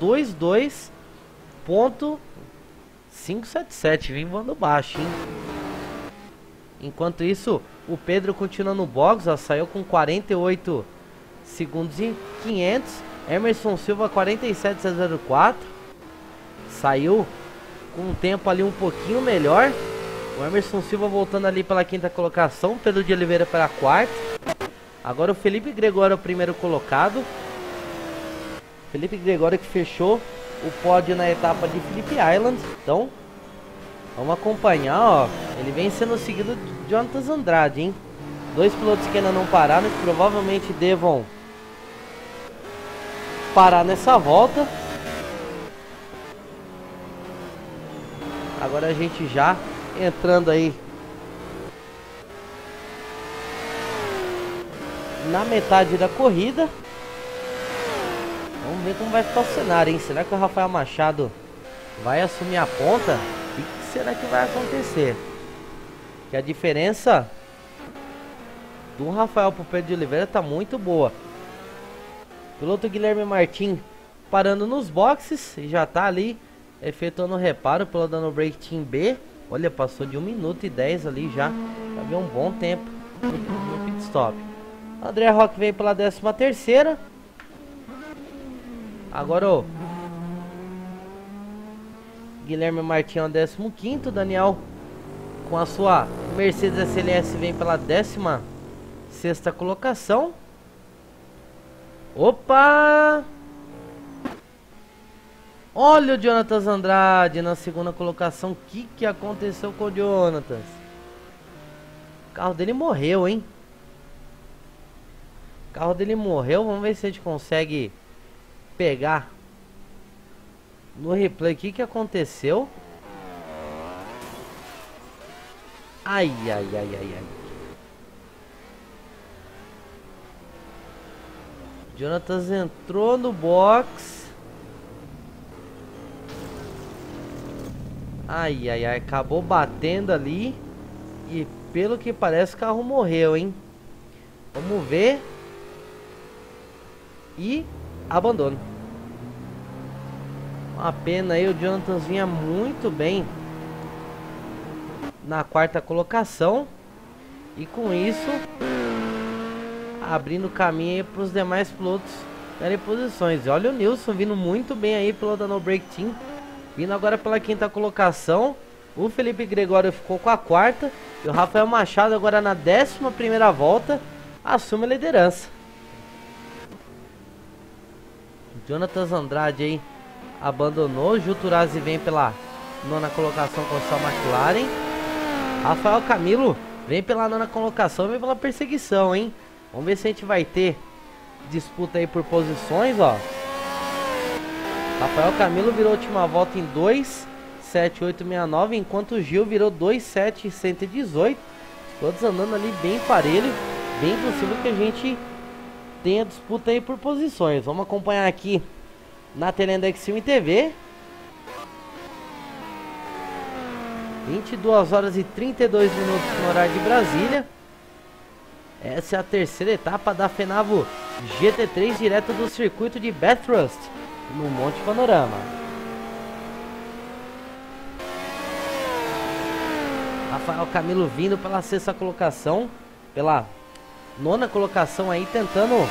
22.577. Vem voando baixo, hein? Enquanto isso, o Pedro continua no box, ó, saiu com 48 segundos e 500. Emerson Silva 47.04. Saiu com um tempo ali um pouquinho melhor. O Emerson Silva voltando ali pela quinta colocação, Pedro de Oliveira pela quarta. Agora o Felipe Gregório é o primeiro colocado. Felipe Gregório que fechou o pódio na etapa de Phillip Island. Então, vamos acompanhar, ó. Ele vem sendo seguido de Jonatas Andrade, hein? Dois pilotos que ainda não pararam, que provavelmente devam parar nessa volta. Agora a gente já entrando aí na metade da corrida. Vamos ver como vai ficar o cenário, hein? Será que o Rafael Machado vai assumir a ponta? O que será que vai acontecer? Que a diferença do Rafael pro Pedro de Oliveira tá muito boa. Piloto Guilherme Martins parando nos boxes e já tá ali efetuando o reparo pelo dano break team B. Olha, passou de 1 minuto e 10 ali já. Já viu um bom tempo no pit stop. André Roque veio pela 13ª. Agora o Guilherme Martins é o 15º. Daniel com a sua Mercedes SLS vem pela 16ª colocação. Opa! Olha o Jonatas Andrade na segunda colocação. O que aconteceu com o Jonatas? O carro dele morreu, hein? O carro dele morreu. Vamos ver se a gente consegue pegar no replay o que aconteceu. Ai, ai, ai, ai, ai. Jonatas entrou no box. Ai, ai, ai. Acabou batendo ali. E pelo que parece o carro morreu, hein? Vamos ver. E abandono. Uma pena aí. O Jonatas vinha muito bem na 4ª colocação. E com isso abrindo caminho para os demais pilotos darem posições. E olha o Nilson vindo muito bem aí pelo Dano Break Team, vindo agora pela 5ª colocação. O Felipe Gregório ficou com a 4ª. E o Rafael Machado agora na 11ª volta assume a liderança. Jonatas Andrade aí abandonou. Gil Turazzi vem pela 9ª colocação com a sua McLaren. Rafael Camilo vem pela 9ª colocação, vem pela perseguição, hein? Vamos ver se a gente vai ter disputa aí por posições, ó. Rafael Camilo virou a última volta em 2,7869, enquanto o Gil virou 2,7118. Todos andando ali bem parelho. Bem possível que a gente tenha disputa aí por posições. Vamos acompanhar aqui na tela da Extreme TV. 22 horas e 32 minutos no horário de Brasília. Essa é a terceira etapa da Fenavo GT3, direto do circuito de Bathurst, no Monte Panorama. Rafael Camilo vindo pela sexta colocação, pela nona colocação aí, tentando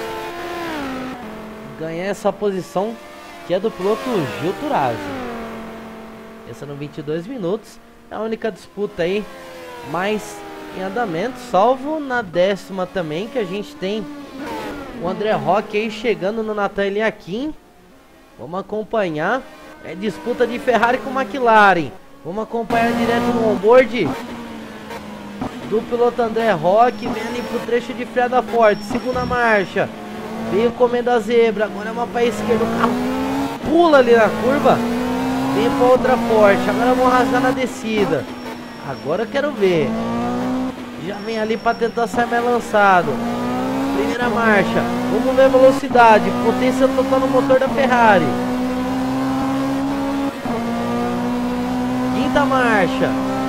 ganhar essa posição que é do piloto Gil Turazzi. Essa no 22 minutos, é a única disputa aí mais em andamento, salvo na 10ª também, que a gente tem o André Roque aí chegando no Nathan Eliakim. Vamos acompanhar, é disputa de Ferrari com McLaren. Vamos acompanhar direto no onboard do piloto André Roque, vem ali pro trecho de freada forte, segunda marcha, veio comendo a zebra, agora é uma para a esquerda, o carro pula ali na curva, vem para outra forte, agora vamos rasgar na descida, agora eu quero ver, já vem ali para tentar sair mais lançado, primeira marcha, vamos ver a velocidade, potência total no motor da Ferrari, quinta marcha,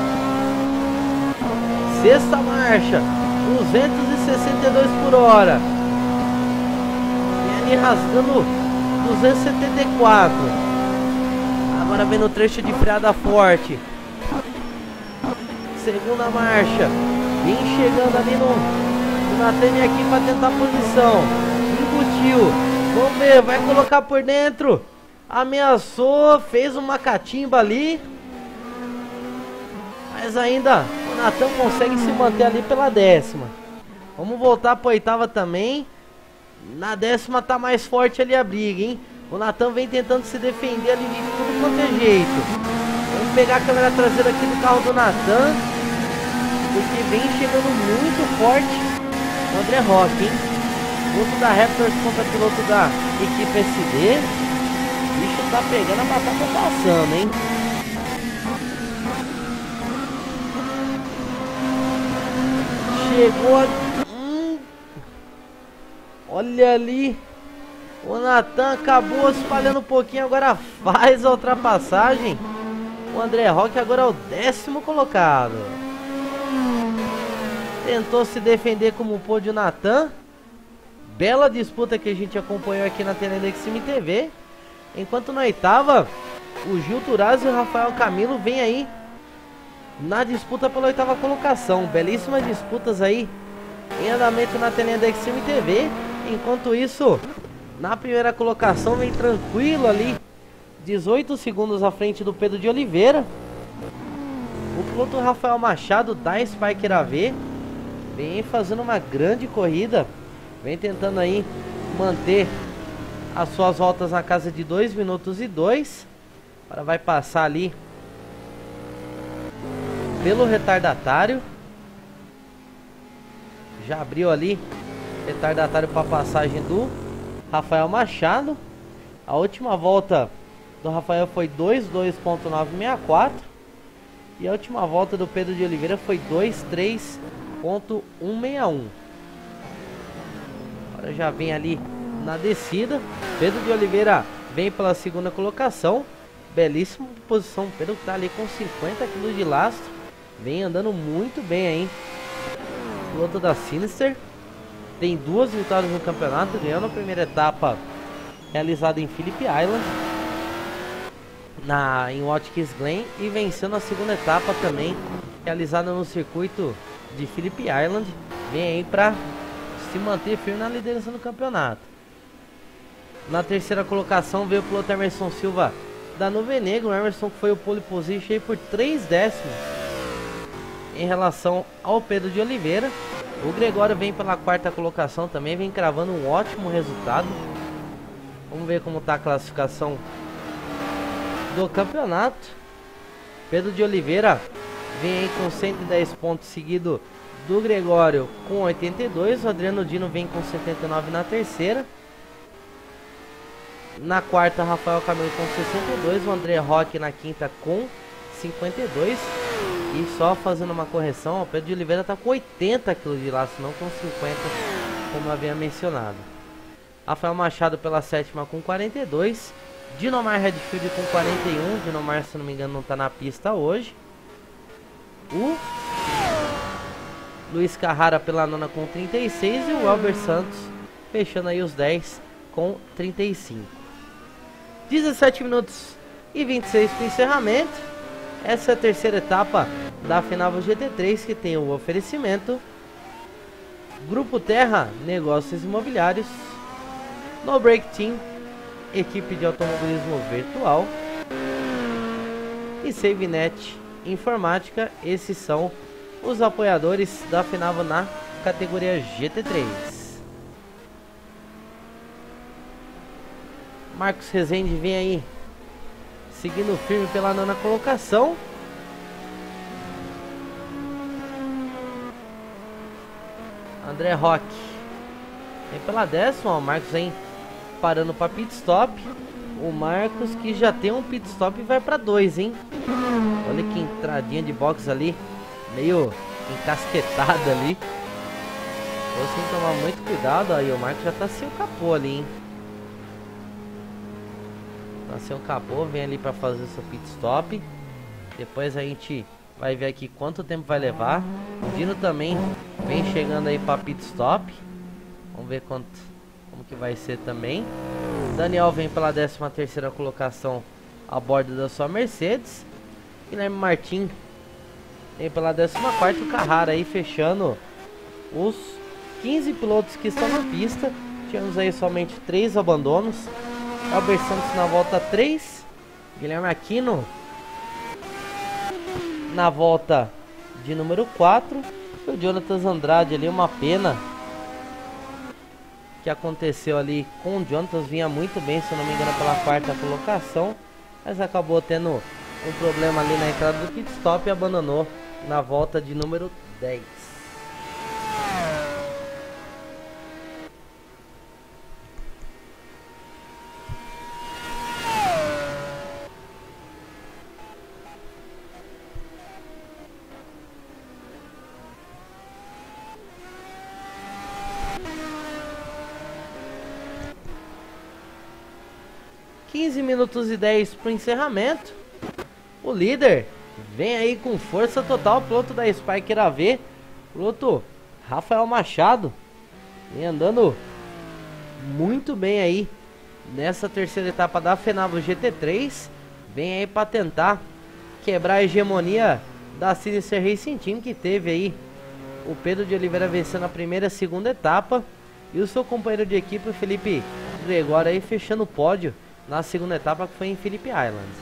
sexta marcha, 262 por hora. E ali rasgando 274. Agora vem no trecho de freada forte. Segunda marcha. Vem chegando ali no Nathan aqui para tentar a posição. Embutiu. Vamos ver, vai colocar por dentro. Ameaçou, fez uma catimba ali. Mas ainda o Nathan consegue se manter ali pela 10ª. Vamos voltar para a 8ª também. Na 10ª tá mais forte ali a briga, hein? O Nathan vem tentando se defender ali de tudo quanto é jeito. Vamos pegar a câmera traseira aqui do carro do Nathan, porque vem chegando muito forte o André Roque, hein? Piloto da Raptors contra piloto da equipe SD. O bicho tá pegando, a batata passando, hein? Chegou a... Olha ali. O Nathan acabou espalhando um pouquinho. Agora faz a ultrapassagem. O André Roque agora é o 10º colocado. Tentou se defender como pôde o Nathan. Bela disputa que a gente acompanhou aqui na tela da Extreme TV. Enquanto na 8ª, o Gil Turazzi e o Rafael Camilo vem aí na disputa pela 8ª colocação. Belíssimas disputas aí em andamento na telinha da Extreme TV. Enquanto isso, na primeira colocação vem tranquilo ali, 18 segundos à frente do Pedro de Oliveira, o piloto Rafael Machado da Spiker AV. Vem fazendo uma grande corrida, vem tentando aí manter as suas voltas na casa de 2 minutos e 2. Agora vai passar ali pelo retardatário. Já abriu ali retardatário para passagem do Rafael Machado. A última volta do Rafael foi 2,2.964 e a última volta do Pedro de Oliveira foi 2,3.161. Agora já vem ali na descida. Pedro de Oliveira vem pela segunda colocação. Belíssima posição. Pedro que tá ali com 50 kg de lastro. Vem andando muito bem aí. Piloto da Sinister. Tem 2 vitórias no campeonato. Ganhando a primeira etapa realizada em Phillip Island, em Watkins Glen. E vencendo a segunda etapa também realizada no circuito de Phillip Island. Vem aí para se manter firme na liderança do campeonato. Na terceira colocação veio o piloto Emerson Silva da Nuvem Negra. O Emerson foi o pole position aí por 3 décimos em relação ao Pedro de Oliveira. O Gregório vem pela 4ª colocação também, vem cravando um ótimo resultado. Vamos ver como está a classificação do campeonato. Pedro de Oliveira vem aí com 110 pontos, seguido do Gregório com 82. O Adriano Dino vem com 79 na terceira. Na quarta, Rafael Camilo com 62. O André Roque na quinta com 52. E só fazendo uma correção, o Pedro de Oliveira tá com 80 kg de laço, não com 50, como eu havia mencionado. Rafael Machado pela sétima com 42. Dinomar Redfield com 41. Dinomar, se não me engano, não tá na pista hoje. O Luiz Carrara pela nona com 36. E o Elber Santos fechando aí os 10 com 35. 17 minutos e 26 para o encerramento. Essa é a terceira etapa da Fenavo GT3, que tem o oferecimento Grupo Terra, Negócios Imobiliários, No Break Team, equipe de automobilismo virtual e SaveNet Informática. Esses são os apoiadores da Fenavo na categoria GT3. Marcos Rezende vem aí seguindo firme pela nona colocação. André Roque vem pela décima. O Marcos vem parando para pit stop. O Marcos que já tem um pit stop e vai para 2, hein? Olha que entradinha de box ali, meio encasquetada ali. Você tem que tomar muito cuidado. Aí o Marcos já tá sem o capô ali, hein? Tá sem o capô, vem ali para fazer o seu pit stop. Depois a gente vai ver aqui quanto tempo vai levar. O Dino também vem chegando aí para pit stop. Vamos ver como que vai ser também. Daniel vem pela 13ª colocação a bordo da sua Mercedes. Guilherme Martin vem pela 14ª. O Carrara aí fechando os 15 pilotos que estão na pista. Tivemos aí somente 3 abandonos. Albert Santos na volta 3. Guilherme Aquino na volta de número 4. E o Jonatas Andrade ali, uma pena que aconteceu ali com o Jonatas. Vinha muito bem, se eu não me engano, pela 4ª colocação, mas acabou tendo um problema ali na entrada do pit stop e abandonou na volta de número 10. Minutos e 10 para o encerramento. O líder vem aí com força total, piloto da Spiker AV, piloto Rafael Machado, vem andando muito bem aí nessa terceira etapa da Fenavo GT3. Vem aí para tentar quebrar a hegemonia da Sinister Racing Team, que teve aí o Pedro de Oliveira vencendo a primeira e segunda etapa, e o seu companheiro de equipe, o Felipe Gregório, aí fechando o pódio na segunda etapa, que foi em Phillip Island.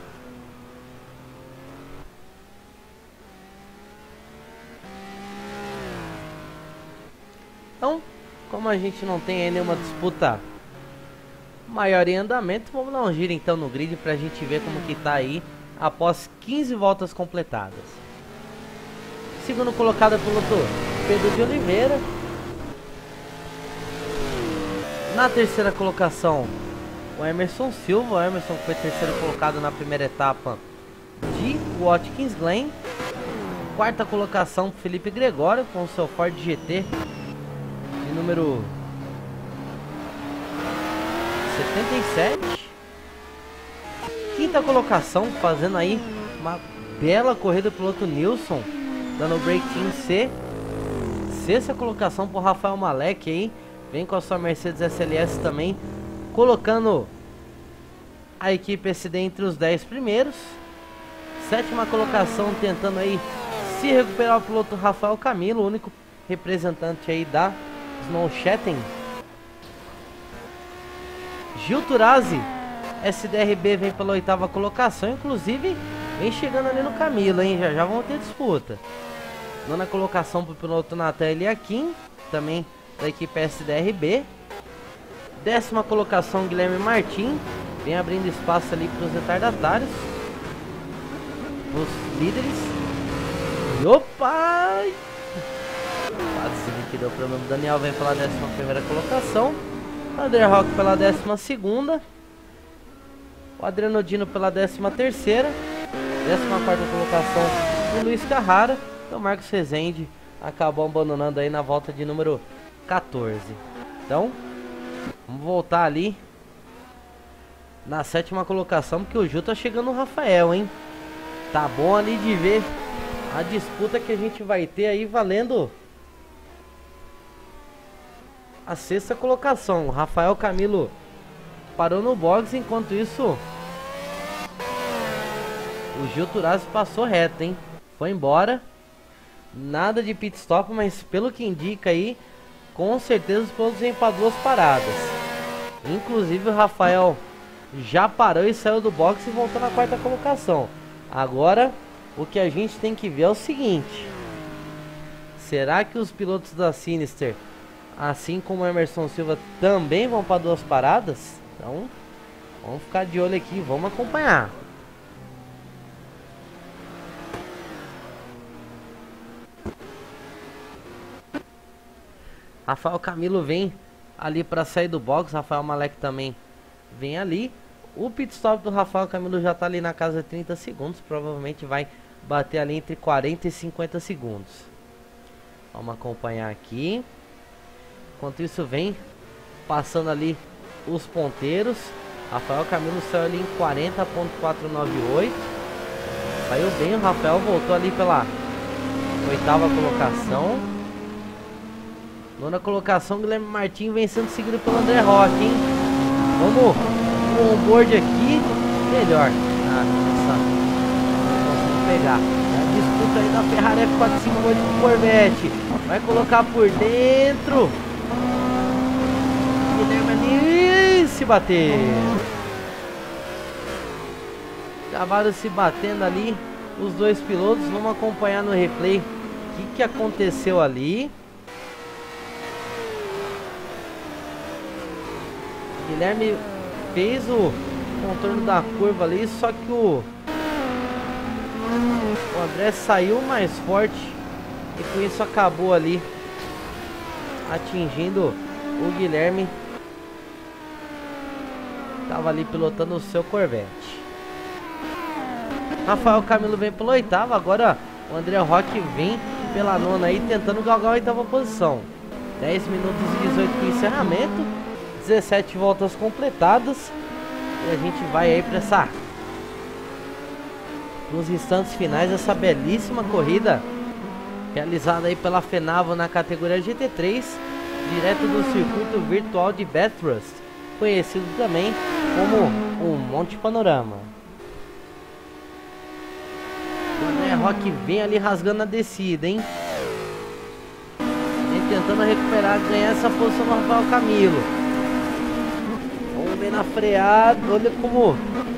Então, como a gente não tem aí nenhuma disputa maior em andamento, vamos dar um giro então no grid pra gente ver como que tá aí após 15 voltas completadas. Segundo colocado piloto Pedro de Oliveira. Na terceira colocação, o Emerson Silva. O Emerson foi terceiro colocado na primeira etapa de Watkins Glen. Quarta colocação, Felipe Gregório com o seu Ford GT de número 77. Quinta colocação, fazendo aí uma bela corrida, o piloto Nilson, dando o Break Team C. Sexta colocação por Rafael Malek aí, vem com a sua Mercedes SLS também, colocando a equipe SD entre os 10 primeiros. Sétima colocação, tentando aí se recuperar o piloto Rafael Camilo, o único representante aí da Snow Chatten. Gil Turazzi, SDRB, vem pela 8ª colocação, inclusive vem chegando ali no Camilo, hein? Já vão ter disputa. Nona colocação para o piloto Nathan Eliakim, também da equipe SDRB. 10ª colocação, Guilherme Martin, vem abrindo espaço ali para os retardatários, os líderes. E opa! Quase que deu problema. Daniel vem pela 11ª colocação. André Roque pela 12ª. O Adriano Dino pela 13ª. 14ª colocação o Luiz Carrara. Então o Marcos Rezende acabou abandonando aí na volta de número 14. Então, vamos voltar ali na 7ª colocação, porque o Ju tá chegando o Rafael, hein? Tá bom ali de ver a disputa que a gente vai ter aí valendo a 6ª colocação. O Rafael Camilo parou no box, enquanto isso o Gil Turazzi passou reto, hein? Foi embora. Nada de pit stop, mas pelo que indica aí, com certeza os pilotos vêm para 2 paradas. Inclusive o Rafael já parou e saiu do box e voltou na 4ª colocação. Agora, o que a gente tem que ver é o seguinte: será que os pilotos da Sinister, assim como o Emerson Silva, também vão para 2 paradas? Então, vamos ficar de olho aqui, vamos acompanhar. Rafael Camilo vem ali para sair do box. Rafael Malek também vem ali. O pit stop do Rafael Camilo já tá ali na casa de 30 segundos. Provavelmente vai bater ali entre 40 e 50 segundos. Vamos acompanhar aqui. Enquanto isso vem passando ali os ponteiros. Rafael Camilo saiu ali em 40.498. Saiu bem, o Rafael voltou ali pela 8ª colocação. 9ª colocação, Guilherme Martins vem sendo seguido pelo André Roque, hein? Vamos com o board aqui. Melhor. Vamos pegar. A disputa aí da Ferrari F458 com o Corvette. Vai colocar por dentro. Guilherme ali se bater. Acabaram se batendo ali os dois pilotos. Vamos acompanhar no replay o que aconteceu ali. Guilherme fez o contorno da curva ali, só que o André saiu mais forte e com isso acabou ali atingindo o Guilherme. Tava ali pilotando o seu Corvette. Rafael Camilo vem pela 8ª, agora o André Roque vem pela 9ª aí, tentando galgar a 8ª posição. 10 minutos e 18 para o encerramento. 17 voltas completadas. E a gente vai aí para essa, nos instantes finais dessa belíssima corrida realizada aí pela Fenavo na categoria GT3, direto do circuito virtual de Bathurst, conhecido também como o Monte Panorama. O André Roque vem ali rasgando a descida, hein? Vem tentando recuperar, ganhar essa posição no Rafael Camilo. Bem na freada, olha como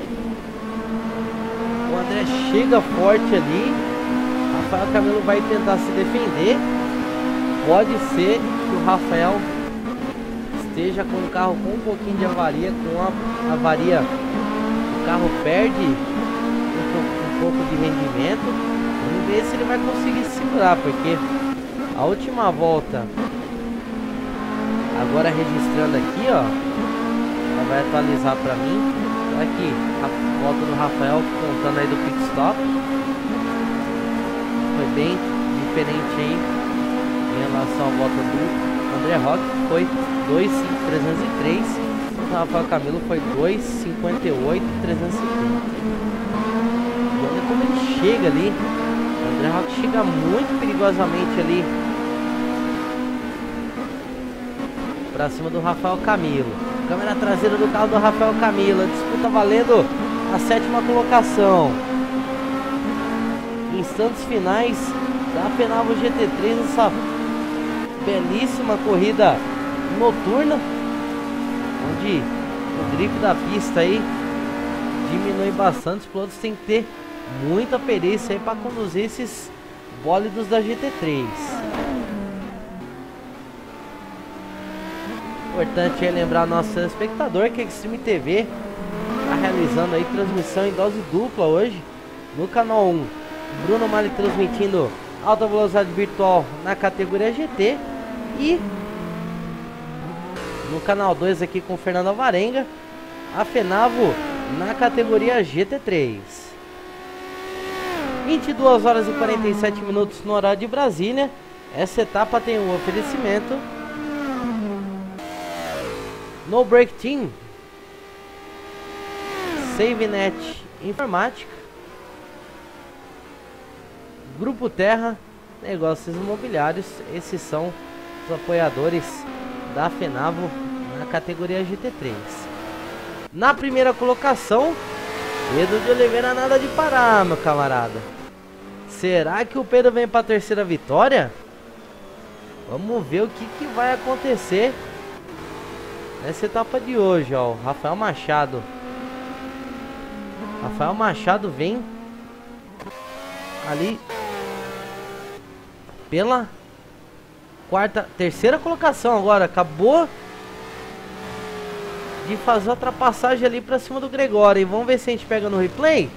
o André chega forte ali. Rafael Camilo vai tentar se defender. Pode ser que o Rafael esteja com o carro com um pouquinho de avaria. Com a avaria, o carro perde um pouco de rendimento. Vamos ver se ele vai conseguir segurar, porque a última volta, agora registrando aqui, ó, vai atualizar pra mim. Tá aqui a volta do Rafael, contando aí do pit stop. Foi bem diferente aí em relação à volta do André Roque, que foi 2.5.303. O Rafael Camilo foi 2.58.350. Olha como ele chega ali. O André Roque chega muito perigosamente ali pra cima do Rafael Camilo. Câmera traseira do carro do Rafael Camilo. A disputa valendo a 7ª colocação. Instantes finais da Fenavo GT3. Essa belíssima corrida noturna, onde o drift da pista aí diminui bastante. Os pilotos têm que ter muita perícia aí para conduzir esses bólidos da GT3. Importante é lembrar ao nosso telespectador que a Extreme TV está realizando aí transmissão em dose dupla hoje no canal 1. Bruno Mali transmitindo alta velocidade virtual na categoria GT, e no canal 2 aqui com Fernando Alvarenga, a Fenavo na categoria GT3. 22 horas e 47 minutos no horário de Brasília. Essa etapa tem um oferecimento No Break Team, SaveNet Informática, Grupo Terra, Negócios Imobiliários. Esses são os apoiadores da Fenavo na categoria GT3. Na primeira colocação, Pedro de Oliveira nada de parar, meu camarada. Será que o Pedro vem para a terceira vitória? Vamos ver o que vai acontecer nessa etapa de hoje, ó. O Rafael Machado vem ali pela terceira colocação agora. Acabou de fazer a ultrapassagem ali pra cima do Gregório. E vamos ver se a gente pega no replay.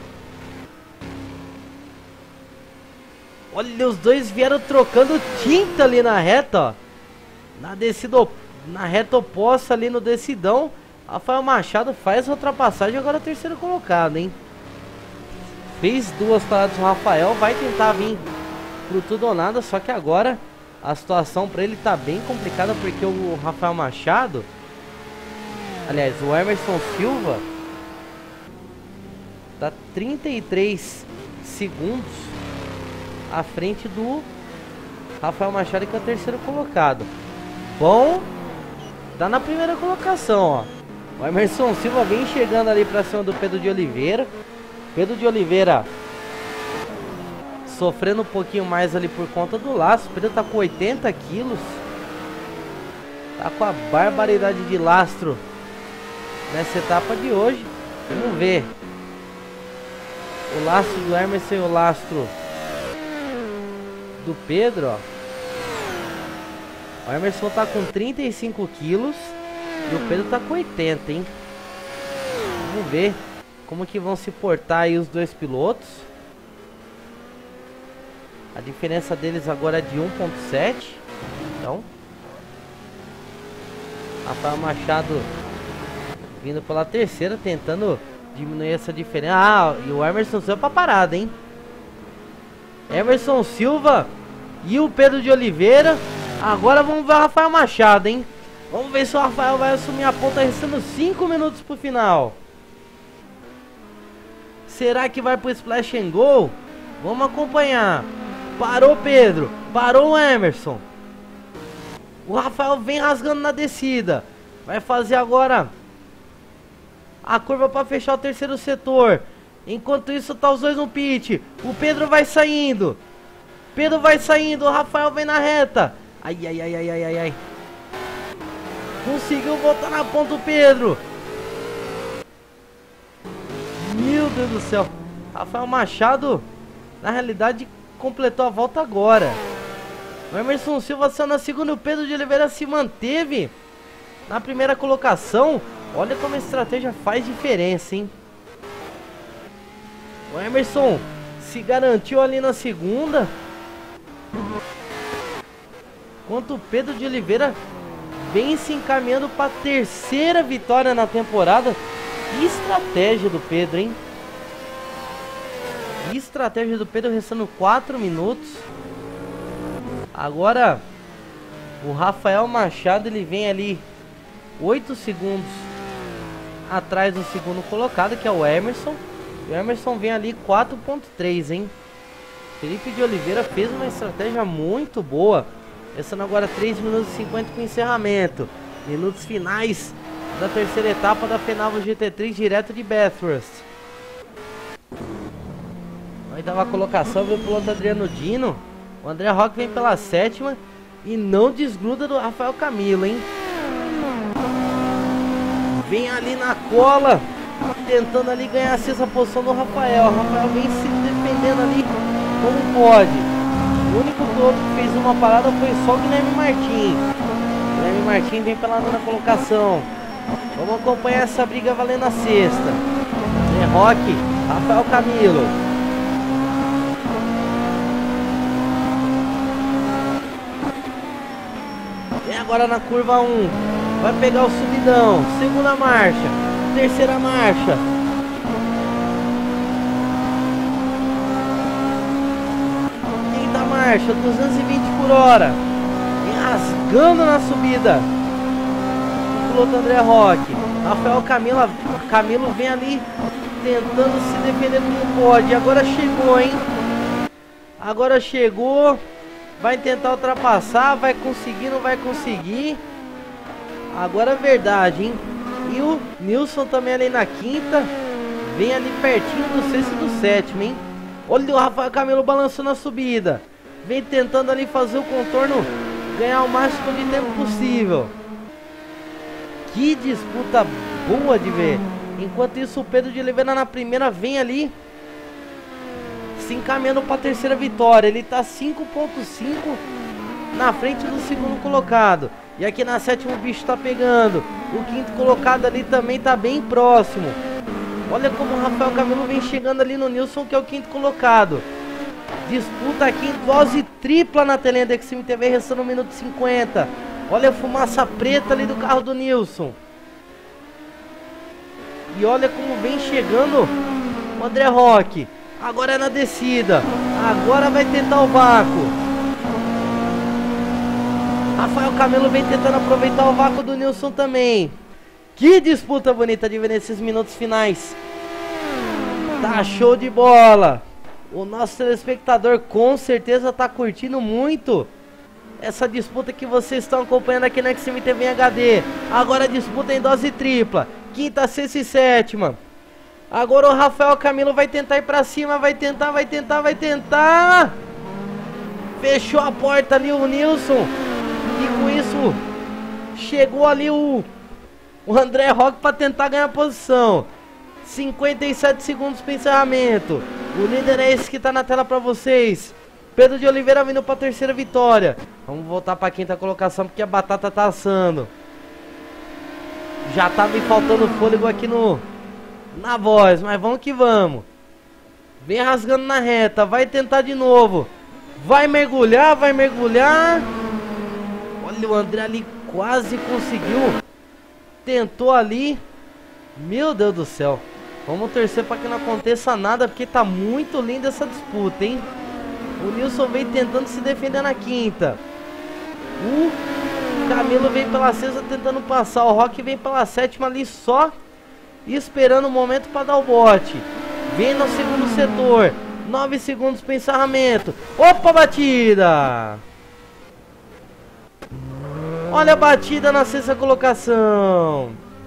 Olha, os dois vieram trocando tinta ali na reta, ó. Na descida, na reta oposta ali no decidão. Rafael Machado faz a ultrapassagem, agora o terceiro colocado, hein? Fez duas paradas o Rafael, vai tentar vir pro tudo ou nada, só que agora a situação para ele tá bem complicada, porque o Rafael Machado, aliás, o Emerson Silva, tá 33 segundos à frente do Rafael Machado, que é o terceiro colocado. Bom, tá na primeira colocação, ó. O Emerson Silva vem chegando ali pra cima do Pedro de Oliveira. Pedro de Oliveira sofrendo um pouquinho mais ali por conta do laço. O Pedro tá com 80 quilos. Tá com a barbaridade de lastro nessa etapa de hoje. Vamos ver o lastro do Emerson e o lastro do Pedro, ó. O Emerson tá com 35 quilos e o Pedro tá com 80, hein? Vamos ver como que vão se portar aí os dois pilotos. A diferença deles agora é de 1.7. Então, Rafael Machado vindo pela terceira, tentando diminuir essa diferença. Ah, e o Emerson Silva pra parada, hein? Emerson Silva e o Pedro de Oliveira. Agora vamos ver o Rafael Machado, hein? Vamos ver se o Rafael vai assumir a ponta, restando 5 minutos pro final. Será que vai pro Splash and Go? Vamos acompanhar. Parou o Pedro, parou o Emerson. O Rafael vem rasgando na descida. Vai fazer agora a curva para fechar o terceiro setor. Enquanto isso tá os dois no pit. O Pedro vai saindo. Pedro vai saindo, o Rafael vem na reta. Ai, ai, ai, ai, ai, ai, ai. Conseguiu voltar na ponta o Pedro. Meu Deus do céu. Rafael Machado, na realidade, completou a volta agora. O Emerson Silva saiu na segunda e o Pedro de Oliveira se manteve na primeira colocação. Olha como a estratégia faz diferença, hein? O Emerson se garantiu ali na segunda, enquanto o Pedro de Oliveira vem se encaminhando para a terceira vitória na temporada. Que estratégia do Pedro, hein? Que estratégia do Pedro, restando 4 minutos. Agora o Rafael Machado, ele vem ali 8 segundos atrás do segundo colocado, que é o Emerson. E o Emerson vem ali 4.3, hein? Felipe de Oliveira fez uma estratégia muito boa. Restando agora 3 minutos e 50 para o encerramento. Minutos finais da terceira etapa da Fenavo GT3, direto de Bathurst. Oitava colocação veio o piloto Adriano Dino. O André Roque vem pela sétima e não desgruda do Rafael Camilo, hein? Vem ali na cola, tentando ali ganhar a sexta posição do Rafael. O Rafael vem se defendendo ali como pode. O único piloto que fez uma parada foi só o Guilherme Martins. Guilherme Martins vem pela nona colocação. Vamos acompanhar essa briga valendo a sexta. André Roque, Rafael Camilo. Vem agora na curva 1. Vai pegar o subidão. Segunda marcha. Terceira marcha. marcha, 220 por hora. Vem rasgando na subida. O piloto André Roque. Rafael Camilo vem ali tentando se defender como pode. Agora chegou, hein? Agora chegou. Vai tentar ultrapassar. Vai conseguir, não vai conseguir. Agora é verdade, hein? E o Nilson também ali na quinta. Vem ali pertinho do sexto e do sétimo, hein? Olha o Rafael Camilo balançando a subida. Vem tentando ali fazer o contorno, ganhar o máximo de tempo possível. Que disputa boa de ver. Enquanto isso, o Pedro de Oliveira na primeira vem ali se encaminhando para a terceira vitória. Ele tá 5.5 na frente do segundo colocado. E aqui na sétima o bicho tá pegando. O quinto colocado ali também tá bem próximo. Olha como o Rafael Camilo vem chegando ali no Nilson, que é o quinto colocado. Disputa aqui em dose tripla na telinha da Extreme TV, restando 1 minuto e 50. Olha a fumaça preta ali do carro do Nilson. E olha como vem chegando o André Roque. Agora é na descida. Agora vai tentar o vácuo. Rafael Camilo vem tentando aproveitar o vácuo do Nilson também. Que disputa bonita de ver nesses minutos finais. Tá show de bola. O nosso telespectador com certeza tá curtindo muito essa disputa que vocês estão acompanhando aqui na Extreme TV em HD. Agora a disputa em dose tripla. Quinta, sexta e sétima. Agora o Rafael Camilo vai tentar ir pra cima. Vai tentar. Fechou a porta ali o Nilson. E com isso chegou ali o André Roque para tentar ganhar posição. 57 segundos para encerramento. O líder é esse que tá na tela para vocês. Pedro de Oliveira vindo para a terceira vitória. Vamos voltar para a quinta colocação porque a batata tá assando. Já tá me faltando fôlego aqui na voz, mas vamos que vamos. Vem rasgando na reta, vai tentar de novo. Vai mergulhar. Olha o André ali, quase conseguiu. Tentou ali. Meu Deus do céu. Vamos torcer para que não aconteça nada, porque tá muito linda essa disputa, hein? O Nilson vem tentando se defender na quinta. O Camilo vem pela sexta tentando passar. O Roque vem pela sétima ali só esperando o momento para dar o bote. Vem no segundo setor. 9 segundos para encerramento. Opa, batida! Olha a batida na sexta colocação.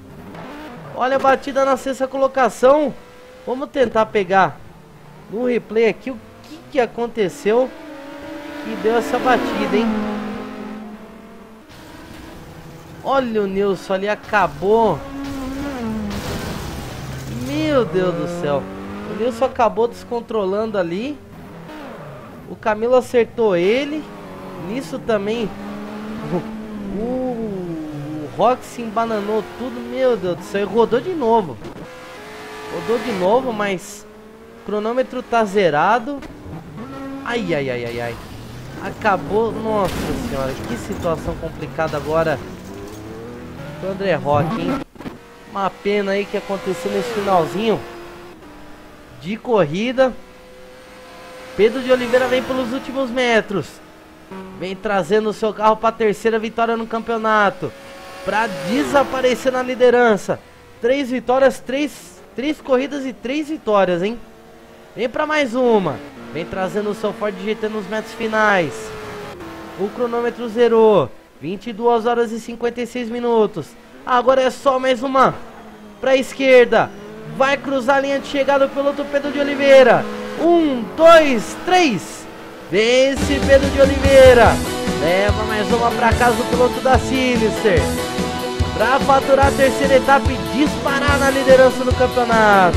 Vamos tentar pegar no replay aqui o que aconteceu que deu essa batida, hein? Olha o Nilson ali, acabou. Meu Deus do céu. O Nilson acabou descontrolando ali. O Camilo acertou ele. Nisso também o Roque se embananou tudo. Meu Deus do céu. E rodou de novo. Mas o cronômetro tá zerado. Ai. Acabou. Nossa senhora, que situação complicada agora pro André Roque, hein? Uma pena aí que aconteceu nesse finalzinho de corrida. Pedro de Oliveira vem pelos últimos metros. Vem trazendo o seu carro para a terceira vitória no campeonato. Para desaparecer na liderança. 3 vitórias, 3 corridas e 3 vitórias, hein? Vem para mais uma. Vem trazendo o seu Ford GT nos metros finais. O cronômetro zerou. 22 horas e 56 minutos. Agora é só mais uma para a esquerda. Vai cruzar a linha de chegada o piloto Pedro de Oliveira. 1, 2, 3. Vence Pedro de Oliveira. Leva mais uma para casa o piloto da Sinister. Para faturar a terceira etapa e disparar na liderança do campeonato.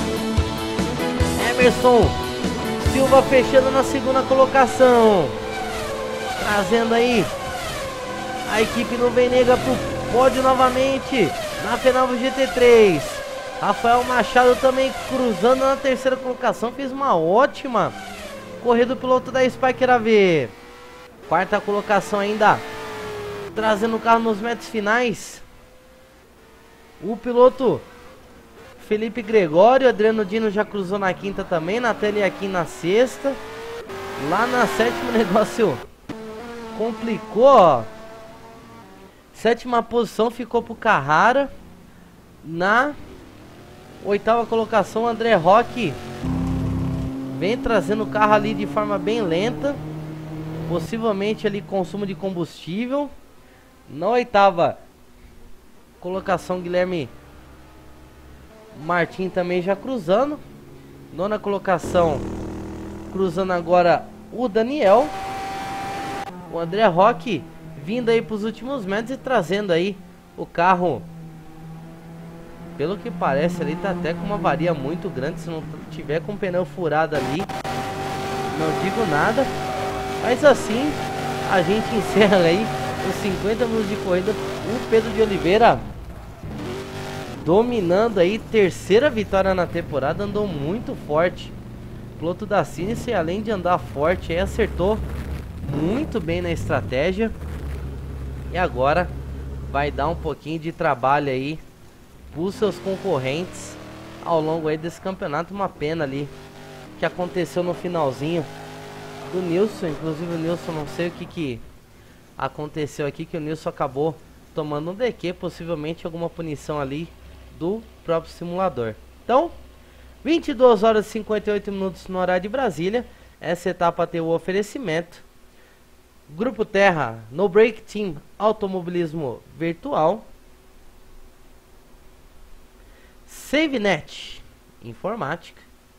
Emerson Silva fechando na segunda colocação. Trazendo aí a equipe Nuvem Negra pro pódio novamente na Fenalvo GT3. Rafael Machado também cruzando na terceira colocação. Fez uma ótima corrida do piloto da Spiker AV. Quarta colocação ainda, trazendo o carro nos metros finais, o piloto Felipe Gregório. Adriano Dino já cruzou na quinta também. Natália aqui na sexta. Lá na sétima o negócio complicou, ó. Sétima posição ficou pro Carrara. Na oitava colocação, André Roque vem trazendo o carro ali de forma bem lenta. Possivelmente ali consumo de combustível. Na oitava colocação, Guilherme Martins também já cruzando. Nona colocação, cruzando agora o Daniel. O André Roque vindo aí para os últimos metros e trazendo aí o carro. Pelo que parece ali tá até com uma avaria muito grande. Se não tiver com o pneu furado ali, não digo nada. Mas assim a gente encerra aí os 50 minutos de corrida. O Pedro de Oliveira dominando aí, terceira vitória na temporada, andou muito forte. Piloto da Sinister, além de andar forte, aí acertou muito bem na estratégia. E agora vai dar um pouquinho de trabalho aí pros seus concorrentes ao longo aí desse campeonato. Uma pena ali que aconteceu no finalzinho do Nilson. Inclusive o Nilson, não sei o que aconteceu aqui, que o Nilson acabou tomando um DQ, possivelmente alguma punição ali do próprio simulador. Então, 22 horas e 58 minutos no horário de Brasília. Essa etapa tem o oferecimento Grupo Terra, No Break Team, Automobilismo Virtual, SaveNet, Informática,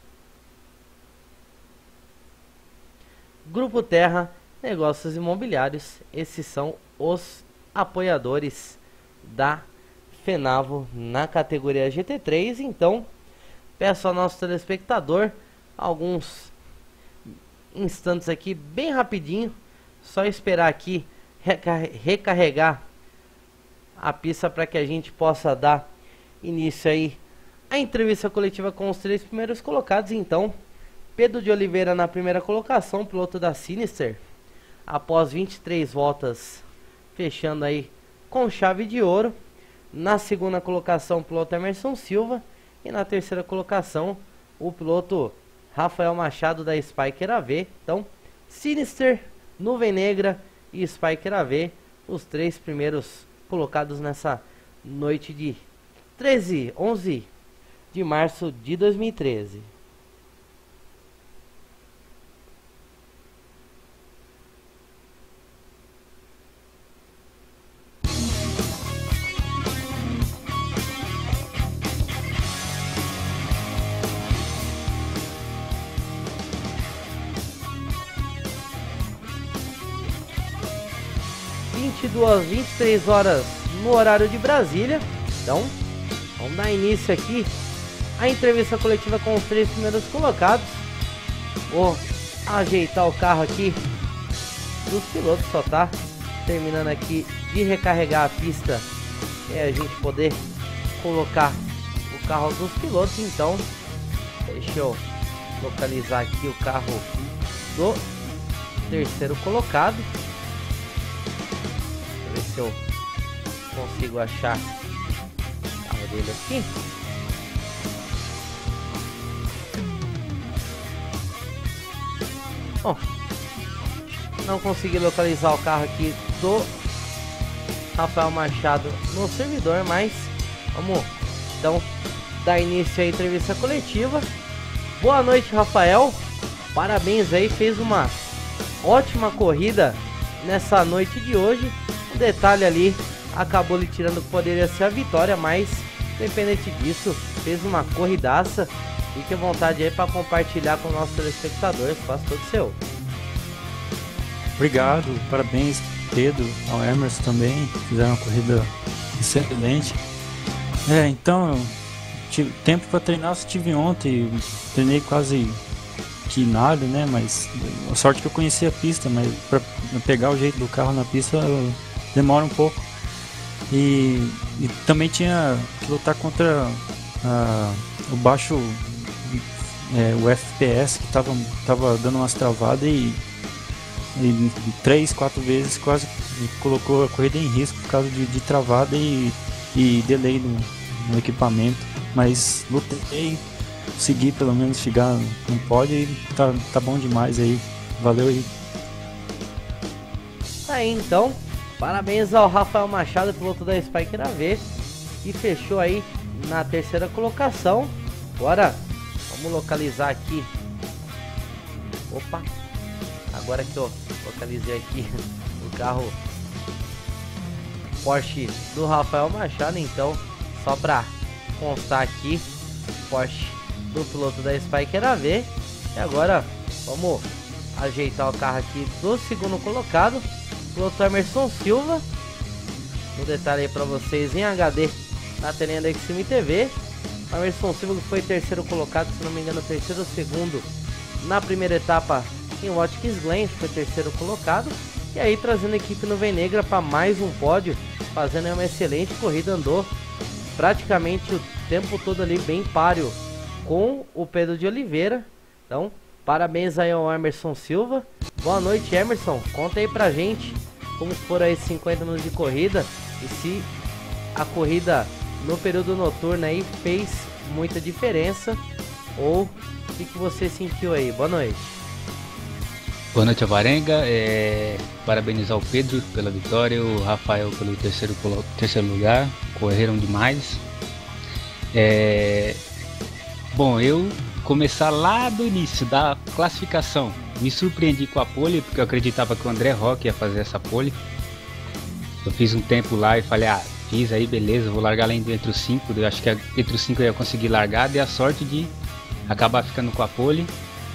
Grupo Terra, Negócios Imobiliários. Esses são os apoiadores da Fenavo na categoria GT3. Então, peço ao nosso telespectador alguns instantes aqui, bem rapidinho. Só esperar aqui recarregar a pista para que a gente possa dar início aí à entrevista coletiva com os três primeiros colocados. Então, Pedro de Oliveira na primeira colocação, piloto da Sinister, após 23 voltas, fechando aí com chave de ouro. Na segunda colocação, o piloto Emerson Silva. E na terceira colocação, o piloto Rafael Machado da Spiker AV. Então, Sinister, Nuvem Negra e Spiker AV, os três primeiros colocados nessa noite de 11 de março de 2013. Às 23 horas no horário de Brasília. Então, vamos dar início aqui à entrevista coletiva com os três primeiros colocados. Vou ajeitar o carro aqui dos pilotos, só tá terminando aqui de recarregar a pista e a gente poder colocar o carro dos pilotos. Então, deixa eu localizar aqui o carro do terceiro colocado. Ver se eu consigo achar o carro dele aqui. Bom, não consegui localizar o carro aqui do Rafael Machado no servidor, mas vamos então dar início à entrevista coletiva. Boa noite, Rafael, parabéns aí, fez uma ótima corrida nessa noite de hoje. Um detalhe ali acabou lhe tirando o que poderia ser a vitória, mas independente disso, fez uma corridaça. Fique à vontade aí para compartilhar com nossos telespectadores, faça todo seu. Obrigado, parabéns Pedro, ao Emerson também, fizeram uma corrida excelente. Então, tempo para treinar eu tive ontem, treinei quase que nada, né, mas a sorte que eu conhecia a pista, mas para pegar o jeito do carro na pista demora um pouco. E também tinha que lutar contra o baixo, o FPS, que tava dando umas travadas e 3, 4 vezes quase colocou a corrida em risco por causa de travada e delay no equipamento. Mas lutei, consegui pelo menos chegar no pódio e tá bom demais aí. Valeu aí. Aí então, parabéns ao Rafael Machado, piloto da Spike AV, que fechou aí na terceira colocação. Agora, vamos localizar aqui. Opa, agora que eu localizei aqui o carro Porsche do Rafael Machado, então, só para constar aqui, Porsche do piloto da Spike AV. E agora, vamos ajeitar o carro aqui do segundo colocado, piloto Emerson Silva. No detalhe aí para vocês em HD na telinha da Xtreme TV. Emerson Silva que foi terceiro colocado, se não me engano, terceiro ou segundo na primeira etapa em Watkins Glen, foi terceiro colocado. E aí trazendo a equipe Nuvem Negra para mais um pódio, fazendo uma excelente corrida, andou praticamente o tempo todo ali bem páreo com o Pedro de Oliveira. Então, parabéns aí ao Emerson Silva. Boa noite, Emerson. Conta aí pra gente como foram aí 50 minutos de corrida e se a corrida no período noturno aí fez muita diferença ou o que você sentiu aí. Boa noite. Boa noite, Alvarenga. Parabenizar o Pedro pela vitória, o Rafael pelo terceiro lugar. Correram demais. Bom, eu começar lá do início da classificação. Me surpreendi com a pole, porque eu acreditava que o André Roque ia fazer essa pole. Eu fiz um tempo lá e falei, fiz aí, beleza, vou largar lá entre os 5. Eu acho que entre os 5 eu ia conseguir largar, dei a sorte de acabar ficando com a pole.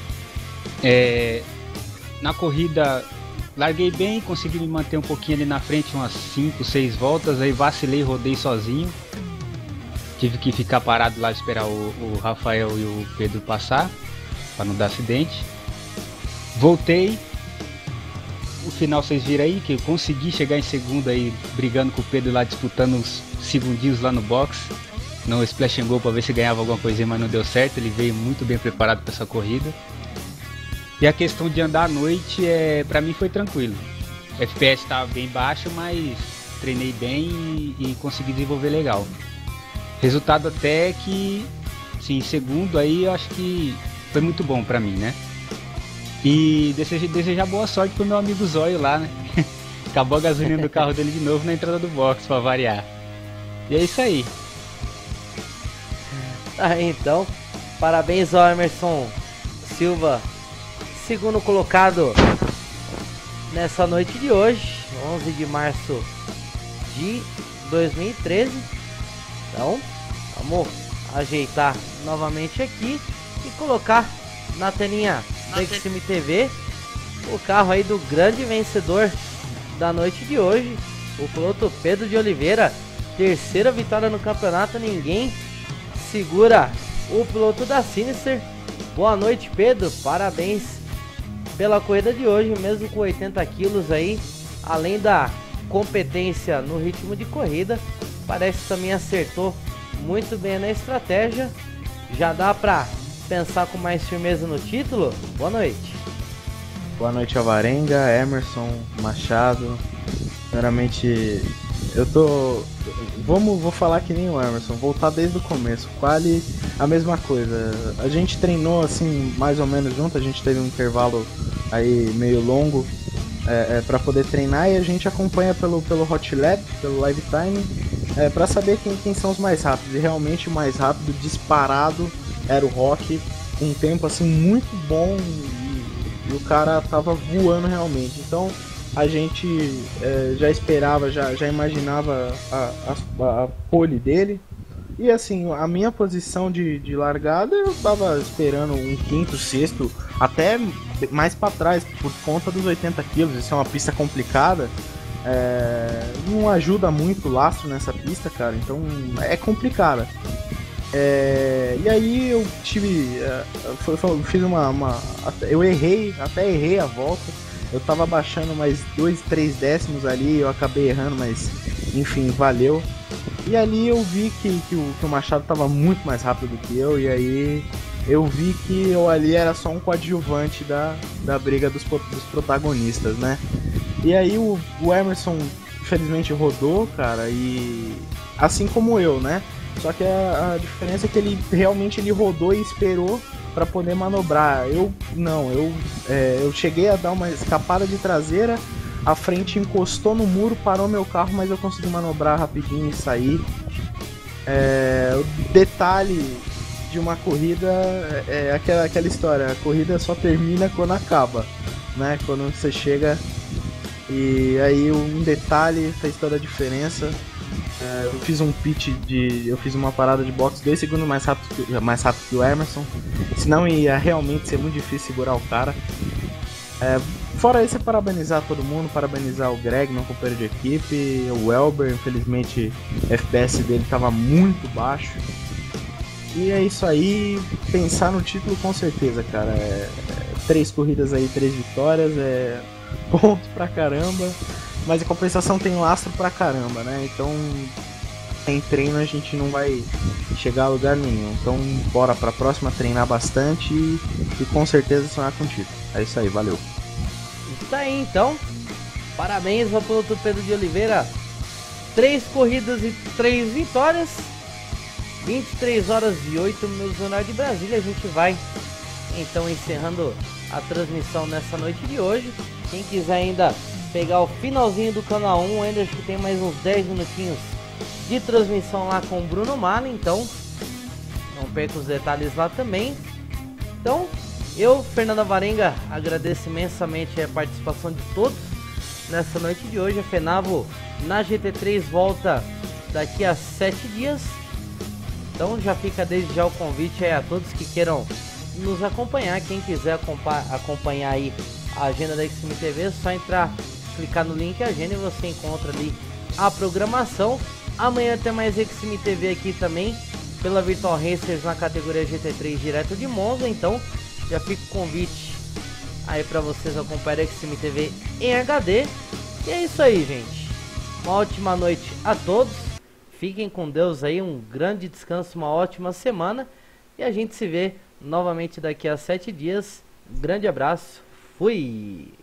Na corrida, larguei bem, consegui me manter um pouquinho ali na frente, umas 5, 6 voltas, aí vacilei, rodei sozinho. Tive que ficar parado lá, esperar o Rafael e o Pedro passar, para não dar acidente. Voltei. O final vocês viram aí, que eu consegui chegar em segundo aí, brigando com o Pedro lá, disputando uns segundinhos lá no box. No Splash and Go para ver se ganhava alguma coisinha, mas não deu certo. Ele veio muito bem preparado para essa corrida. E a questão de andar à noite, para mim foi tranquilo. FPS estava bem baixo, mas treinei bem e consegui desenvolver legal. Resultado até que, sim, segundo aí, eu acho que foi muito bom pra mim, né? E desejar boa sorte pro meu amigo Zóio lá, né? Acabou a gasolina do carro dele de novo na entrada do box, pra variar. E é isso aí. Então, parabéns ao Emerson Silva, segundo colocado nessa noite de hoje, 11 de março de 2013. Então, vamos ajeitar novamente aqui e colocar na telinha da Xtreme TV o carro aí do grande vencedor da noite de hoje, o piloto Pedro de Oliveira. Terceira vitória no campeonato, ninguém segura o piloto da Sinister. Boa noite, Pedro, parabéns pela corrida de hoje, mesmo com 80 quilos aí, além da competência no ritmo de corrida, parece que também acertou muito bem na estratégia. Já dá pra pensar com mais firmeza no título? Boa noite. Boa noite, Alvarenga, Emerson, Machado. Primeiramente, vou falar que nem o Emerson, voltar desde o começo. Quali, a mesma coisa. A gente treinou assim, mais ou menos junto, a gente teve um intervalo aí meio longo para poder treinar e a gente acompanha pelo Hot Lap, pelo Live Time, para saber quem são os mais rápidos. E realmente o mais rápido disparado era o Rock, com um tempo assim muito bom e o cara tava voando realmente. Então a gente já esperava, já imaginava a pole dele. E assim, a minha posição de largada, eu tava esperando um quinto, sexto, até mais para trás, por conta dos 80 kg. Isso é uma pista complicada, não ajuda muito o lastro nessa pista, cara, então é complicada. E aí eu fiz eu até errei a volta. Eu tava baixando mais 2, 3 décimos ali, eu acabei errando, mas enfim, valeu. E ali eu vi que o Machado tava muito mais rápido do que eu, e aí eu vi que eu ali era só um coadjuvante da briga dos protagonistas, né? E aí o Emerson infelizmente rodou, cara, e assim como eu, né? Só que a diferença é que ele realmente rodou e esperou para poder manobrar. Eu cheguei a dar uma escapada de traseira, a frente encostou no muro, parou meu carro, mas eu consegui manobrar rapidinho e sair. O detalhe de uma corrida é aquela história, a corrida só termina quando acaba, né? Quando você chega, e aí um detalhe fez toda a diferença. Eu fiz um pitch eu fiz uma parada de boxe 2 segundos mais rápido que o Emerson, senão ia realmente ser muito difícil segurar o cara. Fora isso, é parabenizar todo mundo, parabenizar o Greg, meu companheiro de equipe, o Elber, infelizmente o FPS dele estava muito baixo. E é isso aí, pensar no título com certeza, cara. 3 corridas aí, 3 vitórias, ponto pra caramba, mas em compensação tem lastro pra caramba, né? Então, em treino a gente não vai chegar a lugar nenhum. Então, bora pra próxima, treinar bastante e com certeza sonhar com o título. É isso aí, valeu. Isso aí, então. Parabéns ao piloto Pedro de Oliveira. 3 corridas e 3 vitórias. 23 horas e 8 minutos no horário de Brasília. A gente vai, então, encerrando a transmissão nessa noite de hoje. Quem quiser ainda pegar o finalzinho do canal 1, ainda acho que tem mais uns 10 minutinhos de transmissão lá com o Bruno Mala. Então, não perca os detalhes lá também. Então, eu, Fernando Varenga, agradeço imensamente a participação de todos nessa noite de hoje. A Fenavo na GT3 volta daqui a 7 dias. Então já fica desde já o convite aí a todos que queiram nos acompanhar. Quem quiser acompanhar aí a agenda da Xtreme TV, é só entrar, clicar no link agenda e você encontra ali a programação. Amanhã tem mais Xtreme TV aqui também, pela Virtual Racers na categoria GT3 direto de Monza. Então já fica o convite aí para vocês acompanharem a Xtreme TV em HD. E é isso aí, gente. Uma ótima noite a todos. Fiquem com Deus aí, um grande descanso, uma ótima semana. E a gente se vê novamente daqui a 7 dias. Um grande abraço. Fui!